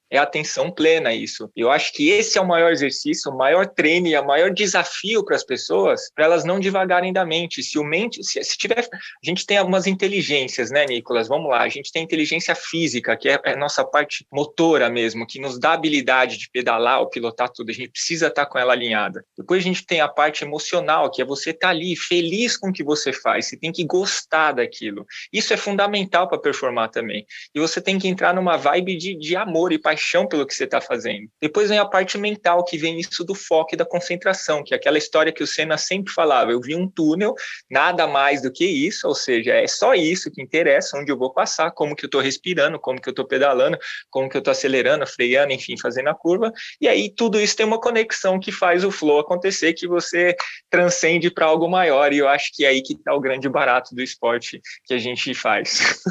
É atenção plena isso. Eu acho que esse é o maior exercício, o maior treino e o maior desafio para as pessoas, para elas não divagarem da mente. Se o mente, se, se tiver, a gente tem algumas inteligências, né, Nicolas? Vamos lá, a gente tem a inteligência física, que é a nossa parte motora mesmo, que nos dá a habilidade de pedalar ou pilotar tudo. A gente precisa estar com ela alinhada. Depois a gente tem a parte emocional, que é você estar ali feliz com o que você faz. Você tem que gostar daquilo. Isso é fundamental para performar também. E você tem que entrar numa vibe de, de amor e paixão pelo que você está fazendo. Depois vem a parte mental, que vem isso do foco e da concentração, que é aquela história que o Senna sempre falava, eu vi um túnel, nada mais do que isso, ou seja, é só isso que interessa, onde eu vou passar, como que eu estou respirando, como que eu estou pedalando, como que eu estou acelerando, freando, enfim, fazendo a curva, e aí tudo isso tem uma conexão que faz o flow acontecer, que você transcende para algo maior, e eu acho que é aí que está o grande barato do esporte que a gente faz.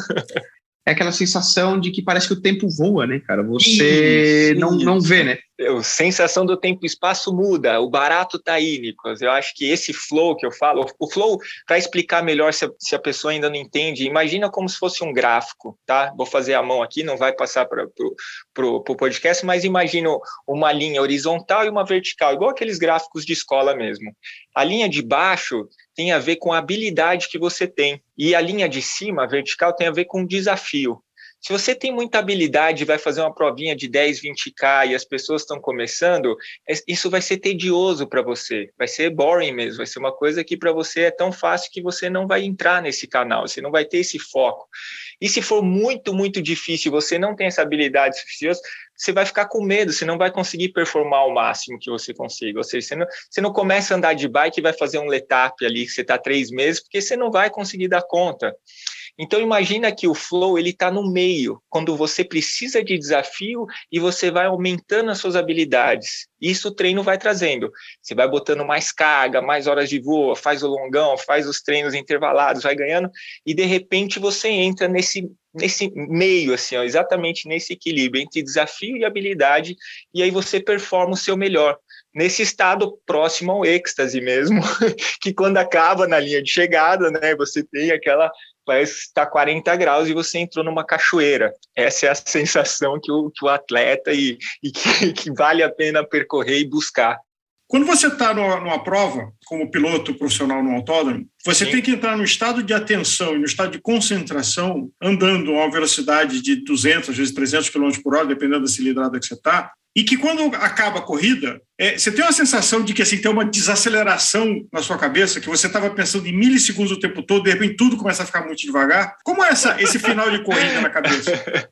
É aquela sensação de que parece que o tempo voa, né, cara? Você isso, não, isso. não vê, né? A sensação do tempo e espaço muda, o barato tá aí, Nicolas. Eu acho que esse flow que eu falo, o flow, para explicar melhor se a, se a pessoa ainda não entende, imagina como se fosse um gráfico, tá? Vou fazer a mão aqui, não vai passar para o podcast, mas imagina uma linha horizontal e uma vertical, igual aqueles gráficos de escola mesmo. A linha de baixo tem a ver com a habilidade que você tem, e a linha de cima, a vertical, tem a ver com o desafio. Se você tem muita habilidade, vai fazer uma provinha de dez, vinte K e as pessoas estão começando, isso vai ser tedioso para você, vai ser boring mesmo, vai ser uma coisa que para você é tão fácil que você não vai entrar nesse canal, você não vai ter esse foco. E se for muito, muito difícil, você não tem essa habilidade suficiente, você vai ficar com medo, você não vai conseguir performar ao máximo que você consiga. Ou seja, você não, você não começa a andar de bike e vai fazer um letap ali, que você está três meses, porque você não vai conseguir dar conta. Então, imagina que o flow ele está no meio, quando você precisa de desafio e você vai aumentando as suas habilidades. Isso o treino vai trazendo. Você vai botando mais carga, mais horas de voo, faz o longão, faz os treinos intervalados, vai ganhando, e de repente você entra nesse, nesse meio, assim, ó, exatamente nesse equilíbrio entre desafio e habilidade, e aí você performa o seu melhor. Nesse estado próximo ao êxtase mesmo, que quando acaba na linha de chegada, né, você tem aquela... parece que está quarenta graus e você entrou numa cachoeira. Essa é a sensação que o, que o atleta e, e que, que vale a pena percorrer e buscar. Quando você está numa prova, como piloto profissional no autódromo, você Sim. tem que entrar no estado de atenção e no estado de concentração, andando a uma velocidade de duzentos, às vezes trezentos quilômetros por hora, dependendo da cilindrada que você está, e que quando acaba a corrida, é, você tem uma sensação de que assim, tem uma desaceleração na sua cabeça, que você estava pensando em milissegundos o tempo todo, de repente tudo começa a ficar muito devagar. Como é essa, esse final de corrida na cabeça?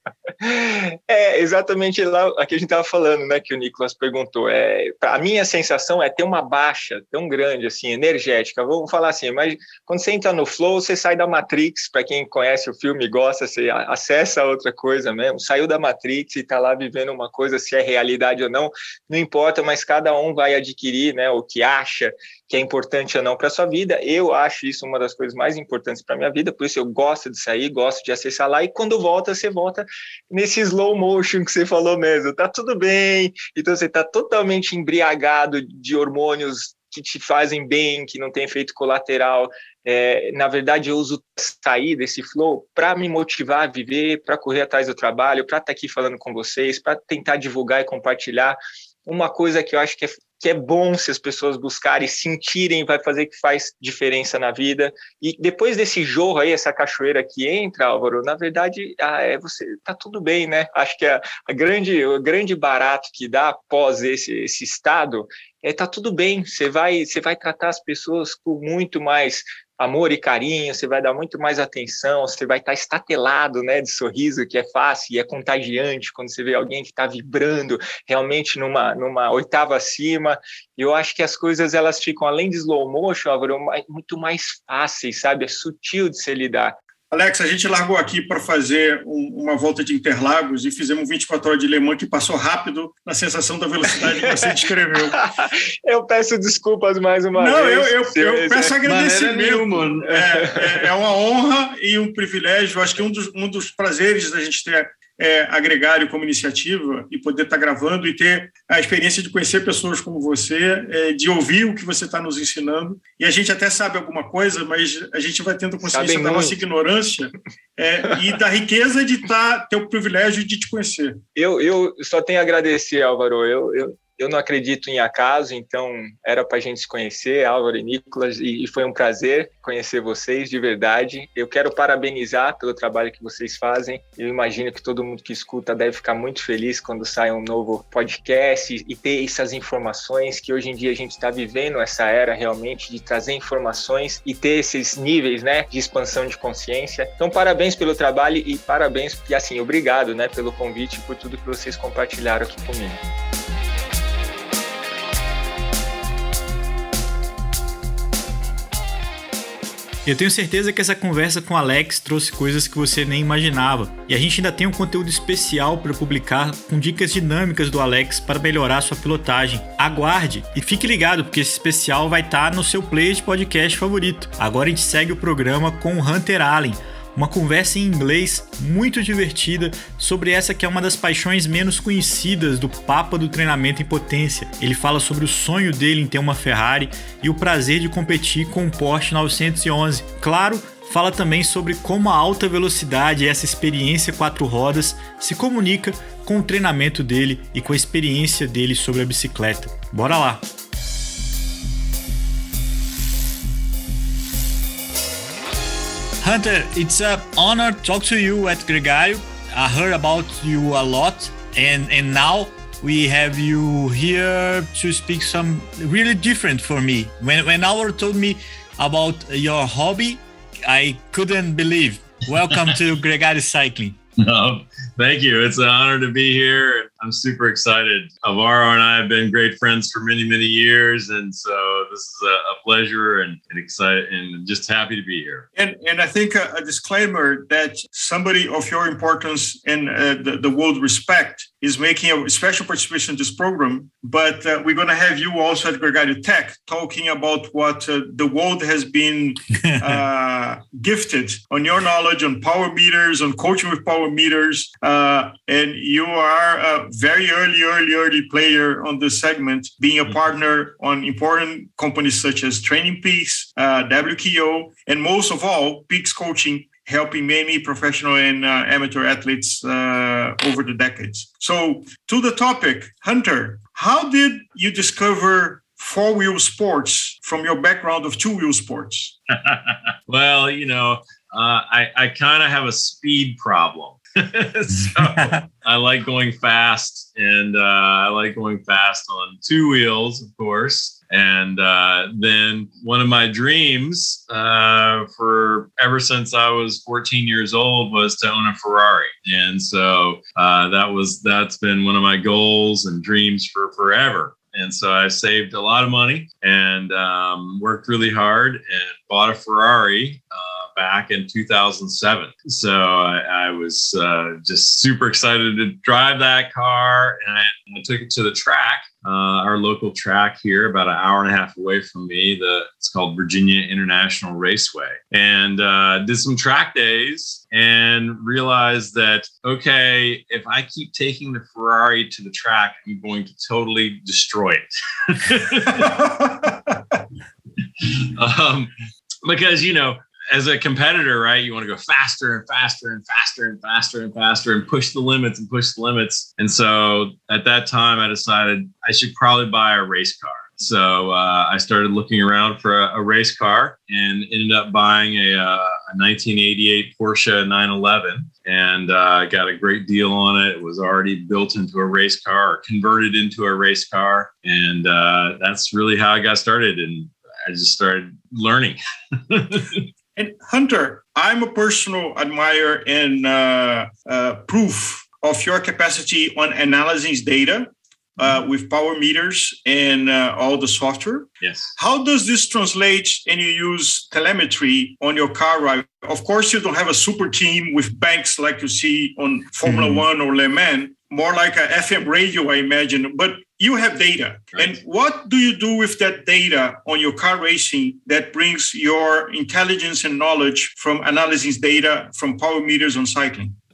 É exatamente lá a que a gente estava falando, né, que o Nicolas perguntou. É, a minha sensação é ter uma baixa tão grande, assim, energética. Vamos falar assim, mas quando você entra no flow, você sai da Matrix. Para quem conhece o filme e gosta, você acessa outra coisa mesmo. Saiu da Matrix e está lá vivendo uma coisa, se é realidade ou não, não importa, mas cada um vai adquirir, né, o que acha que é importante ou não para a sua vida. Eu acho isso uma das coisas mais importantes para a minha vida, por isso eu gosto de sair, gosto de acessar lá, e quando volta, você volta nesse slow motion que você falou mesmo, tá tudo bem, então você tá totalmente embriagado de hormônios que te fazem bem, que não tem efeito colateral. É, na verdade, eu uso sair desse flow para me motivar a viver, para correr atrás do trabalho, para estar aqui falando com vocês, para tentar divulgar e compartilhar uma coisa que eu acho que é, que é bom se as pessoas buscarem, sentirem, vai fazer que faz diferença na vida. E depois desse jorro aí, essa cachoeira que entra, Álvaro, na verdade, ah, é, você tá tudo bem, né? Acho que a, a grande, o grande barato que dá após esse, esse estado é tá tudo bem. Você vai, você vai tratar as pessoas com muito mais amor e carinho, você vai dar muito mais atenção, você vai estar estatelado, né, de sorriso, que é fácil e é contagiante quando você vê alguém que está vibrando realmente numa, numa oitava acima. Eu acho que as coisas, elas ficam, além de slow motion, Álvaro, muito mais fáceis, sabe? É sutil de se lidar. Alex, a gente largou aqui para fazer um, uma volta de Interlagos e fizemos vinte e quatro horas de Le Mans, que passou rápido na sensação da velocidade que você descreveu. Eu peço desculpas mais uma Não, vez. Não, eu, eu, eu peço agradecimento. É, é, é uma honra e um privilégio. Acho que um dos, um dos prazeres da gente ter é, a Gregário como iniciativa e poder estar gravando e ter a experiência de conhecer pessoas como você, é, de ouvir o que você está nos ensinando. E a gente até sabe alguma coisa, mas a gente vai tendo consciência Sabem da muito. nossa ignorância é, e da riqueza de tá, ter o privilégio de te conhecer. Eu, eu só tenho a agradecer, Álvaro. Eu, eu... Eu não acredito em acaso, então era para a gente se conhecer, Álvaro e Nicolas, e foi um prazer conhecer vocês de verdade. Eu quero parabenizar pelo trabalho que vocês fazem. Eu imagino que todo mundo que escuta deve ficar muito feliz quando sai um novo podcast e ter essas informações, que hoje em dia a gente está vivendo essa era realmente de trazer informações e ter esses níveis, né, de expansão de consciência. Então, parabéns pelo trabalho e parabéns, e assim, obrigado, né, pelo convite e por tudo que vocês compartilharam aqui comigo. Eu tenho certeza que essa conversa com o Alex trouxe coisas que você nem imaginava. E a gente ainda tem um conteúdo especial para publicar com dicas dinâmicas do Alex para melhorar sua pilotagem. Aguarde e fique ligado, porque esse especial vai estar no seu player de podcast favorito. Agora a gente segue o programa com o Hunter Allen, uma conversa em inglês muito divertida sobre essa que é uma das paixões menos conhecidas do Papa do treinamento em potência. Ele fala sobre o sonho dele em ter uma Ferrari e o prazer de competir com um Porsche novecentos e onze. Claro, fala também sobre como a alta velocidade e essa experiência quatro rodas se comunica com o treinamento dele e com a experiência dele sobre a bicicleta. Bora lá! Hunter, it's an honor to talk to you at Gregário. I heard about you a lot, and, and now we have you here to speak some really different for me. When, when Álvaro told me about your hobby, I couldn't believe. Welcome to Gregário Cycling. No, thank you. It's an honor to be here. I'm super excited. Álvaro and I have been great friends for many, many years, and so this is a, a pleasure and, and excited and just happy to be here. And and I think a, a disclaimer that somebody of your importance and uh, the, the world respect is making a special participation in this program, but uh, we're going to have you also at Gregário Tech talking about what uh, the world has been uh, gifted on your knowledge on power meters, on coaching with power meters, uh, and you are a very early, early, early player on this segment, being a partner on important companies such as Training Peaks, uh, W K O, and most of all, Peaks Coaching, helping many professional and uh, amateur athletes uh, over the decades. So to the topic, Hunter, how did you discover four-wheel sports from your background of two-wheel sports? Well, you know, uh, I, I kind of have a speed problem. So I like going fast, and uh, I like going fast on two wheels, of course. And uh, then one of my dreams uh, for ever since I was fourteen years old was to own a Ferrari. And so uh, that was that's been one of my goals and dreams for forever. And so I saved a lot of money and um, worked really hard and bought a Ferrari uh, back in two thousand seven. So I, I was uh, just super excited to drive that car, and I, I took it to the track, uh, our local track here, about an hour and a half away from me. The it's called Virginia International Raceway, and uh, did some track days and realized that, okay, if I keep taking the Ferrari to the track, I'm going to totally destroy it. um, because, you know, as a competitor, right, you want to go faster and faster and faster and faster and faster and push the limits and push the limits. And so at that time, I decided I should probably buy a race car. So uh, I started looking around for a, a race car and ended up buying a, uh, a nineteen eighty-eight Porsche nine eleven, and uh, got a great deal on it. It was already built into a race car or converted into a race car. And uh, that's really how I got started. And I just started learning. And Hunter, I'm a personal admirer and uh, uh, proof of your capacity on analyzing data uh, with power meters and uh, all the software. Yes. How does this translate, and you use telemetry on your car ride? Of course, you don't have a super team with banks like you see on Formula mm-hmm. One or Le Mans, more like a F M radio, I imagine, but you have data. Right. And what do you do with that data on your car racing that brings your intelligence and knowledge from analyzing data from power meters on cycling?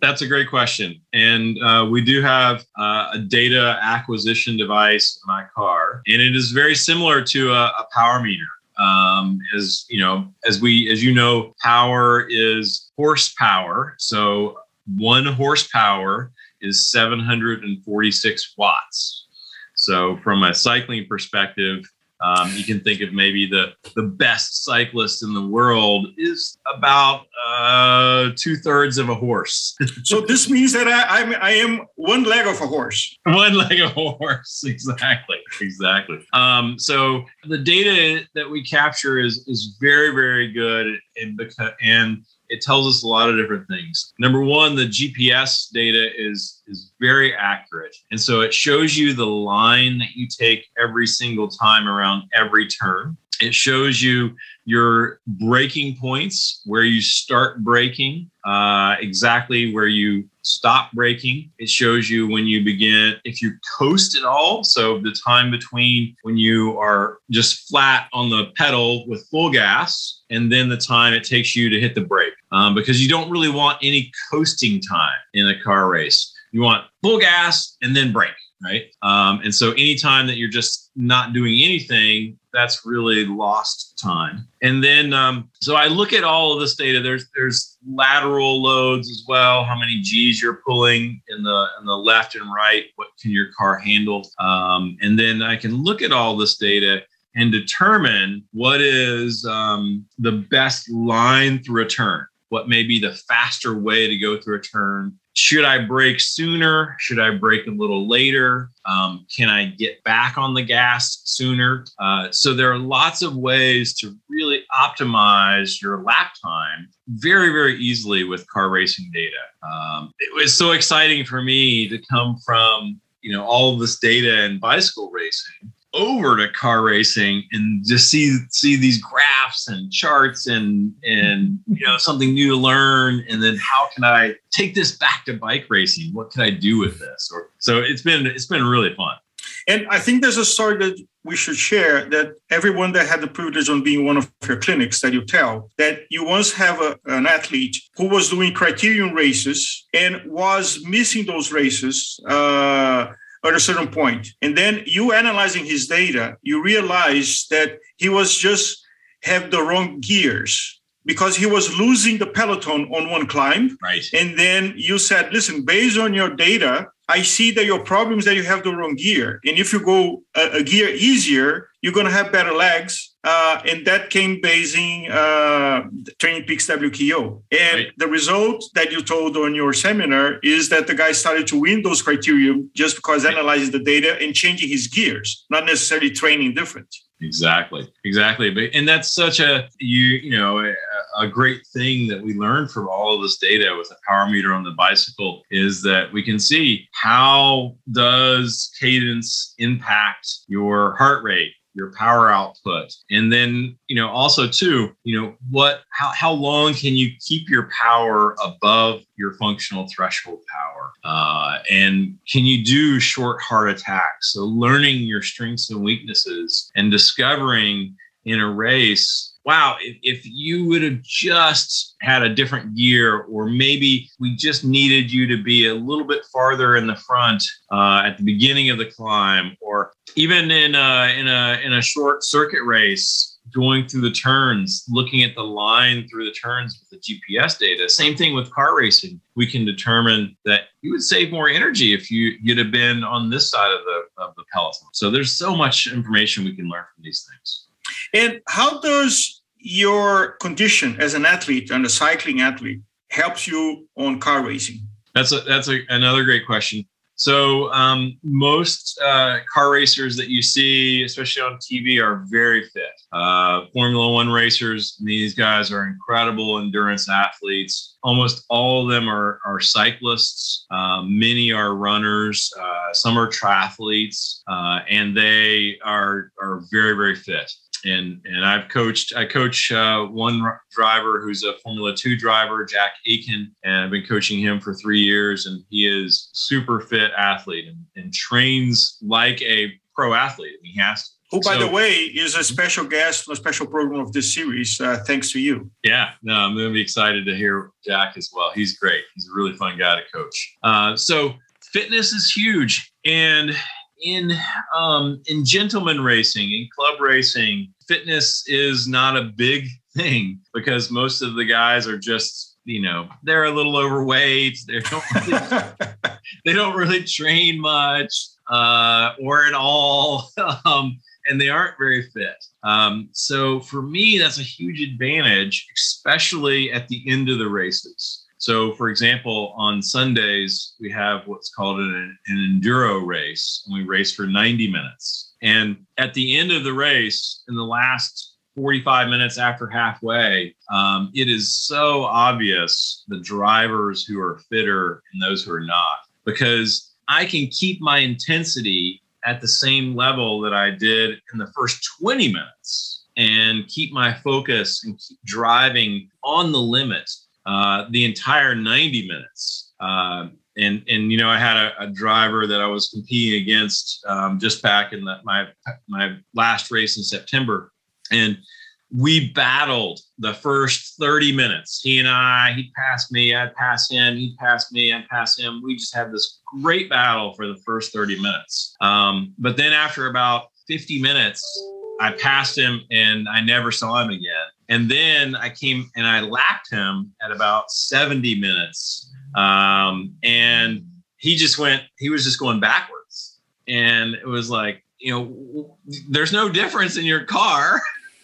That's a great question. And uh, we do have uh, a data acquisition device in my car, and it is very similar to a, a power meter. Um, as you know, as we, as you know, power is horsepower. So one horsepower is seven hundred forty-six watts. So from a cycling perspective, Um, you can think of maybe the, the best cyclist in the world is about uh, two thirds of a horse. So this means that I, I'm, I am one leg of a horse. One leg of a horse, exactly, exactly. Um, so the data that we capture is is very, very good, and because and it tells us a lot of different things. Number one, the G P S data is, is very accurate. And so it shows you the line that you take every single time around every turn. It shows you your braking points, where you start braking, uh, exactly where you stop braking. It shows you when you begin, if you coast at all. So the time between when you are just flat on the pedal with full gas and then the time it takes you to hit the brake, um, because you don't really want any coasting time in a car race. You want full gas and then brake, right? Um, and so anytime that you're just not doing anything, that's really lost time. And then, um, so I look at all of this data. There's there's lateral loads as well. How many G's you're pulling in the in the left and right? What can your car handle? Um, and then I can look at all this data and determine what is um, the best line through a turn. What may be the faster way to go through a turn? Should I brake sooner? Should I brake a little later? Um, can I get back on the gas sooner? Uh, so there are lots of ways to really optimize your lap time very, very easily with car racing data. Um, it was so exciting for me to come from, you know, all of this data in bicycle racing over to car racing and just see see these graphs and charts and and you know, something new to learn, and then how can I take this back to bike racing? What can I do with this? Or so it's been it's been really fun. And I think there's a story that we should share, that everyone that had the privilege of being one of your clinics that you tell, that you once have a, an athlete who was doing criterium races and was missing those races uh, at a certain point. And then you analyzing his data, you realize that he was just have the wrong gears because he was losing the peloton on one climb. Right. And then you said, listen, based on your data, I see that your problem is that you have the wrong gear. And if you go a, a gear easier, you're going to have better legs. Uh, and that came basing uh, Training Peaks W K O. And right. The result that you told on your seminar is that the guy started to win those criteria just because right. analyzing the data and changing his gears, not necessarily training different. Exactly, exactly. But and that's such a you you know a, a great thing that we learned from all of this data with a power meter on the bicycle is that we can see how does cadence impact your heart rate, your power output, and then you know also too you know what how how long can you keep your power above your functional threshold power, uh, and can you do short heart attacks? So learning your strengths and weaknesses and discovering in a race, wow, if, if you would have just had a different gear, or maybe we just needed you to be a little bit farther in the front uh, at the beginning of the climb, or even in a, in a, in a short circuit race, going through the turns, looking at the line through the turns with the G P S data. Same thing with car racing. We can determine that you would save more energy if you, you'd have been on this side of the, of the peloton. So there's so much information we can learn from these things. And how does your condition as an athlete and a cycling athlete helps you on car racing? That's a, that's a, another great question. So um, most uh, car racers that you see, especially on T V, are very fit. Uh, Formula One racers, these guys are incredible endurance athletes. Almost all of them are, are cyclists. Uh, many are runners. Uh, some are triathletes, uh, and they are, are very, very fit. and and I've coached. I coach uh, one driver who's a Formula Two driver, Jack Aiken, and I've been coaching him for three years. And he is super fit athlete and, and trains like a pro athlete. And he has to. Who, by So- the way, is a special guest on a special program of this series, uh, thanks to you. Yeah, no, I'm going to be excited to hear Jack as well. He's great. He's a really fun guy to coach. Uh, so fitness is huge. And in um, in gentleman racing, in club racing, fitness is not a big thing because most of the guys are just, you know, they're a little overweight. They don't really, they don't really train much uh, or at all. um, and they aren't very fit. Um, so for me, that's a huge advantage, especially at the end of the races. So for example, on Sundays, we have what's called an, an enduro race, and we race for ninety minutes. And at the end of the race, in the last forty-five minutes after halfway, um, it is so obvious the drivers who are fitter and those who are not, because I can keep my intensity at the same level that I did in the first twenty minutes and keep my focus and keep driving on the limit uh, the entire ninety minutes. Uh, and, and, you know, I had a, a driver that I was competing against um, just back in the, my, my last race in September. And we battled the first thirty minutes. He and I, he'd pass me, I'd pass him, he'd pass me, I'd pass him. We just had this great battle for the first thirty minutes. Um, but then after about fifty minutes, I passed him and I never saw him again. And then I came and I lapped him at about seventy minutes. Um, and he just went, he was just going backwards. And it was like, you know, there's no difference in your car.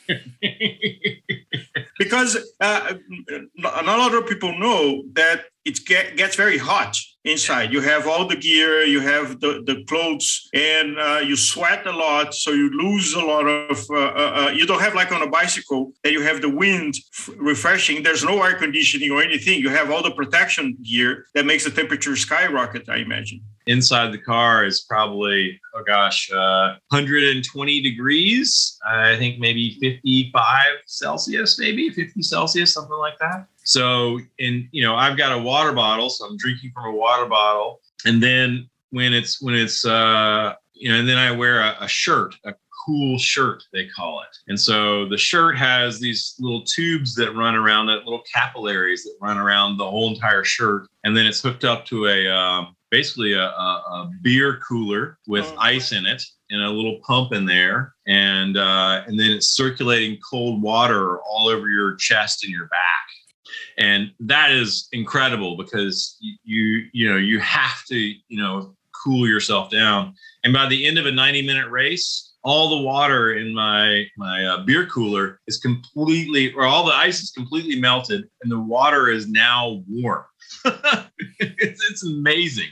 Because uh, not a lot of people know that it get, gets very hot inside. You have all the gear, you have the, the clothes, and uh, you sweat a lot, so you lose a lot of, uh, uh, you don't have like on a bicycle that you have the wind f- refreshing. There's no air conditioning or anything. You have all the protection gear that makes the temperature skyrocket, I imagine. Inside the car is probably, oh gosh, uh, one hundred twenty degrees. I think maybe fifty-five Celsius, maybe fifty Celsius, something like that. So, in you know, I've got a water bottle, so I'm drinking from a water bottle. And then when it's when it's uh, you know, and then I wear a, a shirt, a cool shirt they call it. And so the shirt has these little tubes that run around it, little capillaries that run around the whole entire shirt, and then it's hooked up to a um, basically a, a, a beer cooler with oh. ice in it and a little pump in there. And, uh, and then it's circulating cold water all over your chest and your back. And that is incredible because you, you, you know, you have to, you know, cool yourself down. And by the end of a ninety minute race, all the water in my, my uh, beer cooler is completely, or all the ice is completely melted and the water is now warm. it's, it's amazing.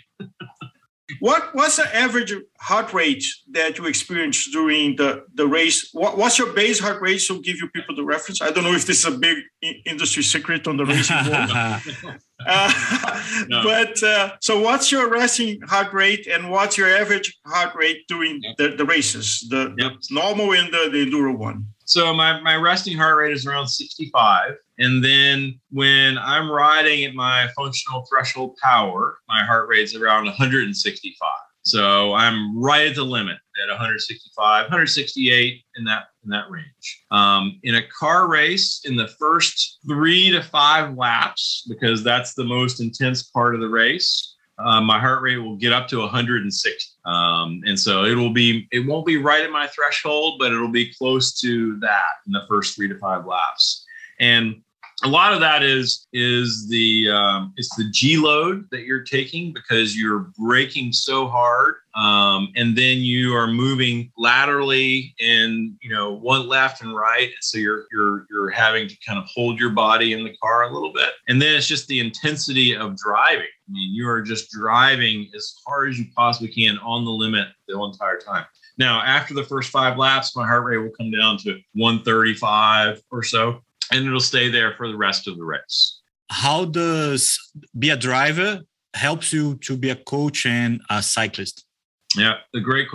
What what's the average heart rate that you experience during the, the race? What, what's your base heart rate? So give you people the reference. I don't know if this is a big I- industry secret on the racing world. uh, no. But uh, so what's your resting heart rate and what's your average heart rate during yep. the, the races, the, yep. the normal and the, the enduro one? So my, my resting heart rate is around sixty-five. And then when I'm riding at my functional threshold power, my heart rate's around one hundred sixty-five. So I'm right at the limit at one hundred sixty-five, one hundred sixty-eight in that in that range. Um, in a car race, in the first three to five laps, because that's the most intense part of the race, Uh, my heart rate will get up to one hundred sixty. Um, and so it will be, it won't be right at my threshold, but it'll be close to that in the first three to five laps. And a lot of that is, is the, um, it's the G load that you're taking because you're braking so hard. Um, and then you are moving laterally and, you know, one left and right. So you're, you're, you're having to kind of hold your body in the car a little bit. And then it's just the intensity of driving. I mean, you are just driving as hard as you possibly can on the limit the whole entire time. Now, after the first five laps, my heart rate will come down to one thirty-five or so, and it'll stay there for the rest of the race. How does be a driver helps you to be a coach and a cyclist? Yeah, a great question.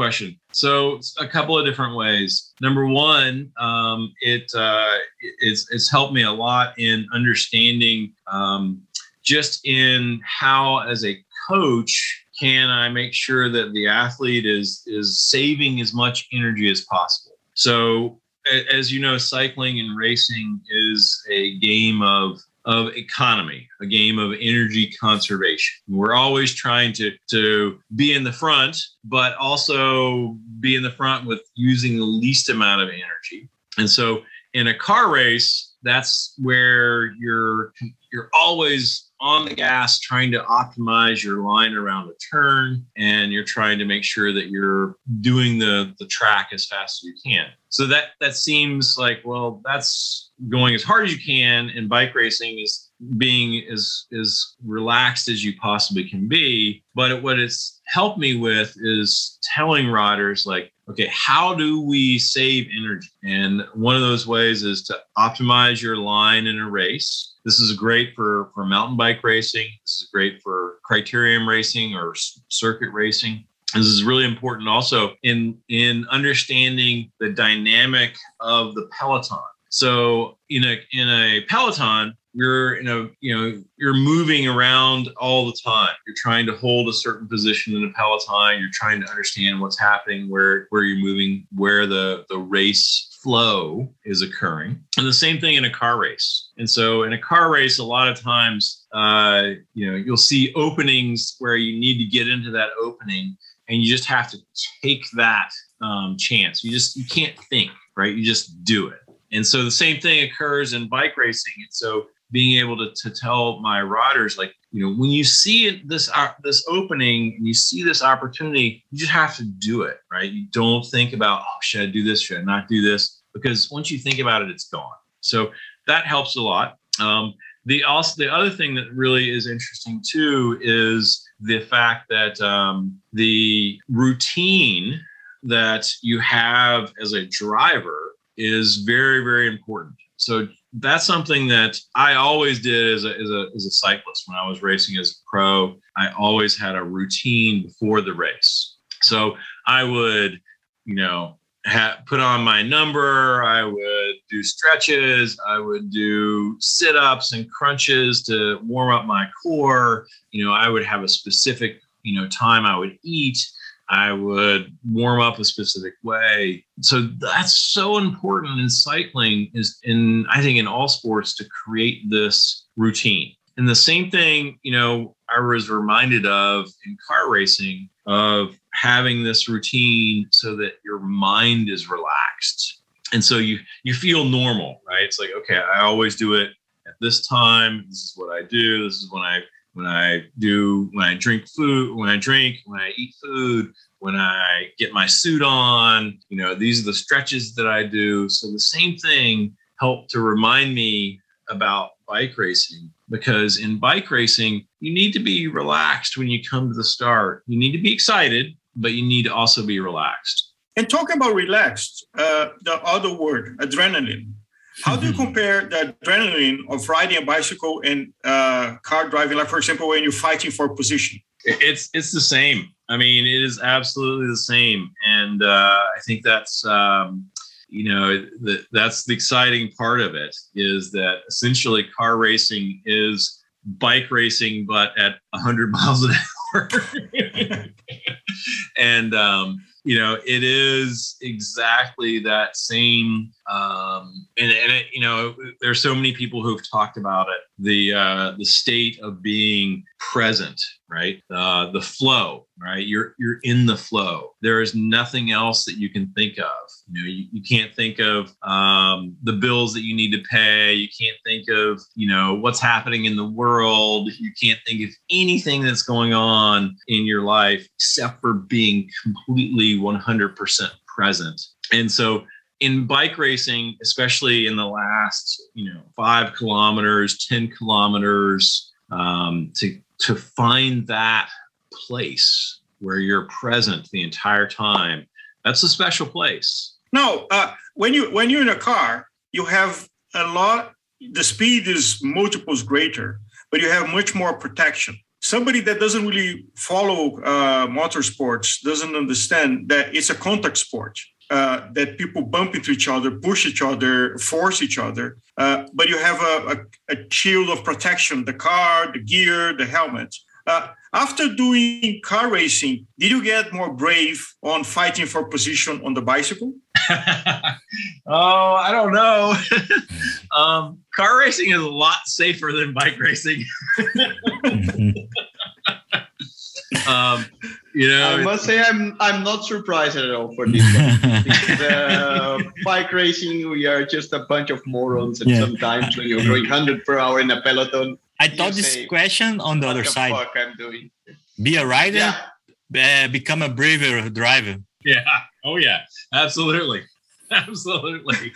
So a couple of different ways. Number one, um, it uh, it's, it's helped me a lot in understanding um, just in how, as a coach, can I make sure that the athlete is is saving as much energy as possible. So as you know, cycling and racing is a game of of economy, a game of energy conservation. We're always trying to, to be in the front, but also be in the front with using the least amount of energy. And so in a car race, that's where you're you're always on the gas trying to optimize your line around the turn, and you're trying to make sure that you're doing the, the track as fast as you can. So that that seems like, well, that's going as hard as you can, and bike racing is being as, as relaxed as you possibly can be. But what it's helped me with is telling riders, like, okay, how do we save energy? And one of those ways is to optimize your line in a race. This is great for, for mountain bike racing. This is great for criterium racing or circuit racing. This is really important also in, in understanding the dynamic of the peloton. So in a, in a peloton, you're in a, you know, you're moving around all the time. You're trying to hold a certain position in a peloton. You're trying to understand what's happening, where, where you're moving, where the, the race flow is occurring. And the same thing in a car race. And so in a car race, a lot of times, uh, you know, you'll see openings where you need to get into that opening, and you just have to take that um, chance. You just, you can't think, right? You just do it. And so the same thing occurs in bike racing. And so being able to, to tell my riders, like, you know, when you see it, this, uh, this opening and you see this opportunity, you just have to do it, right? You don't think about, oh, should I do this? Should I not do this? Because once you think about it, it's gone. So that helps a lot. Um, the also the other thing that really is interesting too is the fact that um, the routine that you have as a driver is very, very important. So that's something that I always did as a, as a, as a cyclist. When I was racing as a pro, I always had a routine before the race. So I would, you know, ha- put on my number, I would do stretches, I would do sit-ups and crunches to warm up my core. You know, I would have a specific, you know, time I would eat. I would warm up a specific way. So that's so important in cycling, is in, I think in all sports, to create this routine. And the same thing, you know, I was reminded of in car racing, of having this routine so that your mind is relaxed. And so you, you feel normal, right? It's like, okay, I always do it at this time. This is what I do. This is when I When I do, when I drink food, when I drink, when I eat food, when I get my suit on, you know, these are the stretches that I do. So the same thing helped to remind me about bike racing, because in bike racing, you need to be relaxed when you come to the start. You need to be excited, but you need to also be relaxed. And talking about relaxed, uh, the other word, adrenaline. How do you compare the adrenaline of riding a bicycle and uh, car driving? Like, for example, when you're fighting for position. It's it's the same. I mean, it is absolutely the same. And uh, I think that's, um, you know, the, that's the exciting part of it, is that essentially car racing is bike racing, but at one hundred miles an hour. And, um, you know, it is exactly that same. Um, and, and it, you know, there's so many people who've talked about it, the uh, the state of being present, right? Uh, the flow, right? You're you're in the flow. There is nothing else that you can think of. You know, you, you can't think of um, the bills that you need to pay. You can't think of, you know, what's happening in the world. You can't think of anything that's going on in your life except for being completely one hundred percent present. And so in bike racing, especially in the last, you know, five kilometers, ten kilometers, um, to to find that place where you're present the entire time, that's a special place. No, uh, when you when you're in a car, you have a lot. The speed is multiples greater, but you have much more protection. somebody that doesn't really follow uh, motorsports doesn't understand that it's a contact sport, uh, that people bump into each other, push each other, force each other. Uh, but you have a, a, a shield of protection, the car, the gear, the helmet. Uh, after doing car racing, did you get more brave on fighting for position on the bicycle? Oh, I don't know. um, car racing is a lot safer than bike racing. um, you know, I must say I'm I'm not surprised at all for this one. Because, uh, bike racing, we are just a bunch of morons, and yeah. sometimes when you're going one hundred per hour in a peloton, I thought this say, question on the other the side. Fuck I'm doing? Be a rider, yeah. uh, become a braver driver. Yeah. Oh, yeah. Absolutely. Absolutely.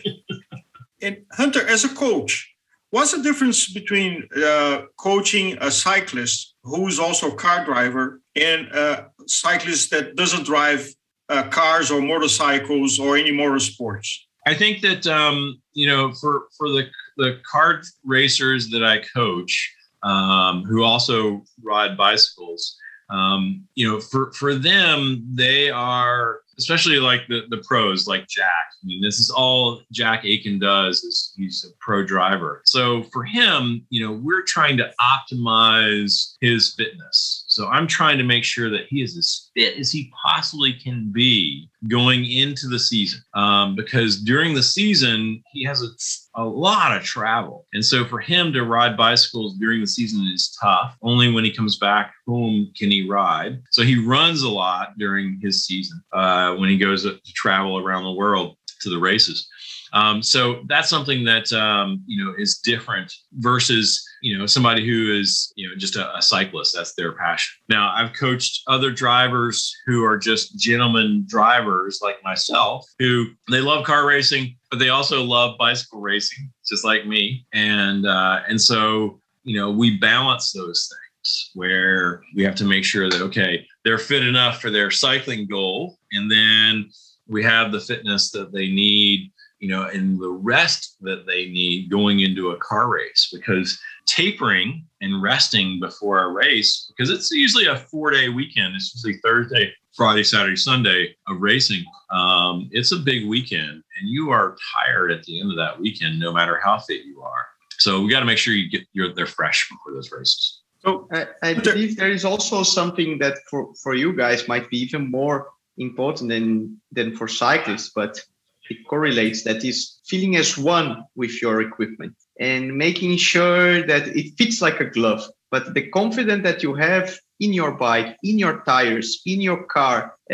And Hunter, as a coach, what's the difference between uh, coaching a cyclist who's also a car driver and a cyclist that doesn't drive uh, cars or motorcycles or any motorsports? I think that, um, you know, for, for the, the kart racers that I coach, um, who also ride bicycles, um, you know, for, for them, they are, especially like the, the pros like Jack. I mean, this is all Jack Aiken does is he's a pro driver. So for him, you know, we're trying to optimize his fitness. So I'm trying to make sure that he is as fit as he possibly can be going into the season. Um, because during the season, he has a, a lot of travel. And so for him to ride bicycles during the season is tough. Only when he comes back home can he ride. So he runs a lot during his season uh, when he goes to travel around the world to the races. Um, so that's something that, um, you know, is different versus, you know, somebody who is, you know, just a, a cyclist. That's their passion. Now, I've coached other drivers who are just gentlemen drivers like myself, who they love car racing, but they also love bicycle racing, just like me. And, uh, and so, you know, we balance those things where we have to make sure that, okay, they're fit enough for their cycling goal. And then we have the fitness that they need, you know, and the rest that they need going into a car race, because tapering and resting before a race, because it's usually a four day weekend. It's usually Thursday, Friday, Saturday, Sunday of racing. Um, it's a big weekend and you are tired at the end of that weekend, no matter how fit you are. So we got to make sure you get you're they're fresh before those races. So I, I believe there is also something that for, for you guys might be even more important than, than for cyclists, but it correlates, that is feeling as one with your equipment and making sure that it fits like a glove. But the confidence that you have in your bike, in your tires, in your car, uh,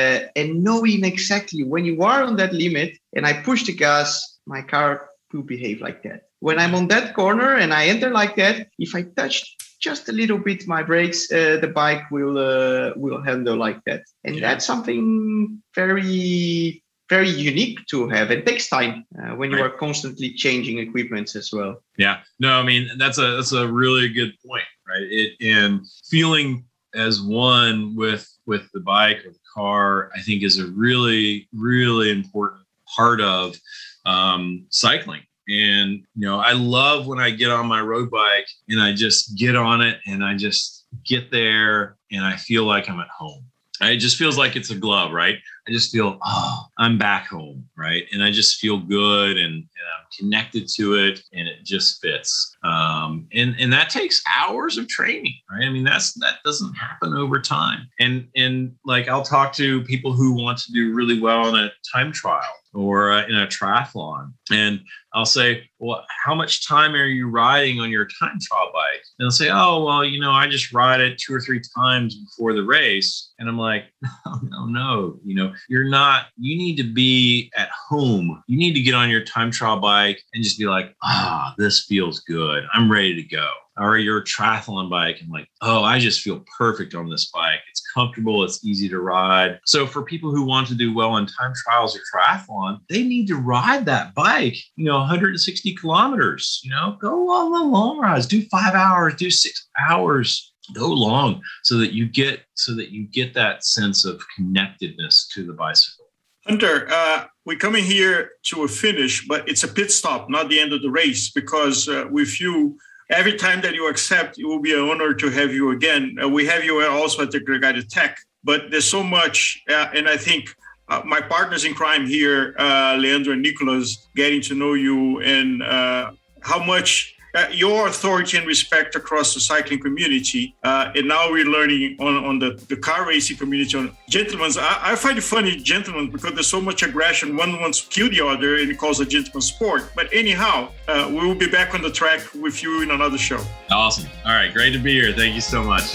and knowing exactly when you are on that limit and I push the gas, my car will behave like that. When I'm on that corner and I enter like that, if I touch just a little bit my brakes, uh, the bike will uh, will handle like that. And yeah. that's something very, very unique to have. It takes time uh, when you right. are constantly changing equipments as well. Yeah, no, I mean, that's a that's a really good point, right? It and feeling as one with with the bike or the car, I think is a really, really important part of um, cycling. And, you know, I love when I get on my road bike and I just get on it and I just get there and I feel like I'm at home. It just feels like it's a glove, right? I just feel, oh, I'm back home, right? And I just feel good and, and I'm connected to it and it just fits. Um, and, and that takes hours of training, right? I mean, that's that doesn't happen over time. And, and like I'll talk to people who want to do really well in a time trial or uh, in a triathlon. And I'll say, well, how much time are you riding on your time trial bike? And they'll say, oh, well, you know, I just ride it two or three times before the race. And I'm like, no, no, no, you know, you're not, you need to be at home. You need to get on your time trial bike and just be like, ah, this feels good. I'm ready to go. Or your triathlon bike and like, oh, I just feel perfect on this bike. It's comfortable. It's easy to ride. So for people who want to do well in time trials or triathlon, they need to ride that bike, you know, one hundred sixty kilometers, you know, go on the long rides, do five hours, do six hours, go long so that you get, so that you get that sense of connectedness to the bicycle. Hunter, uh, we're coming here to a finish, but it's a pit stop, not the end of the race, because uh, with you every time that you accept, it will be an honor to have you again. Uh, we have you also at the Gregário Tech, but there's so much, uh, and I think uh, my partners in crime here, uh, Leandro and Nicholas, getting to know you and uh, how much uh, your authority and respect across the cycling community. Uh, and now we're learning on, on the, the car racing community. On gentlemen's, I, I find it funny, gentlemen, because there's so much aggression. One wants to kill the other and it calls a gentleman's sport. But anyhow, uh, we will be back on the track with you in another show. Awesome. All right. Great to be here. Thank you so much.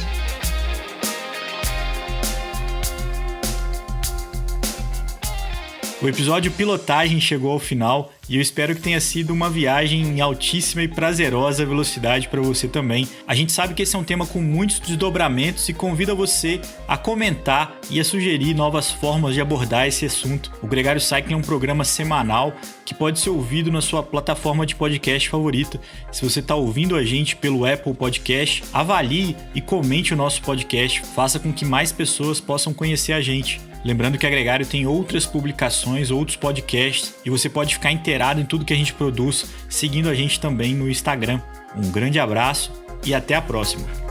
O episódio Pilotagem chegou ao final e eu espero que tenha sido uma viagem em altíssima e prazerosa velocidade para você também. A gente sabe que esse é um tema com muitos desdobramentos e convida você a comentar e a sugerir novas formas de abordar esse assunto. O Gregário Cycling é um programa semanal que pode ser ouvido na sua plataforma de podcast favorita. Se você está ouvindo a gente pelo Apple Podcast, avalie e comente o nosso podcast, faça com que mais pessoas possam conhecer a gente. Lembrando que a Gregário tem outras publicações, outros podcasts e você pode ficar inteirado em tudo que a gente produz seguindo a gente também no Instagram. Um grande abraço e até a próxima!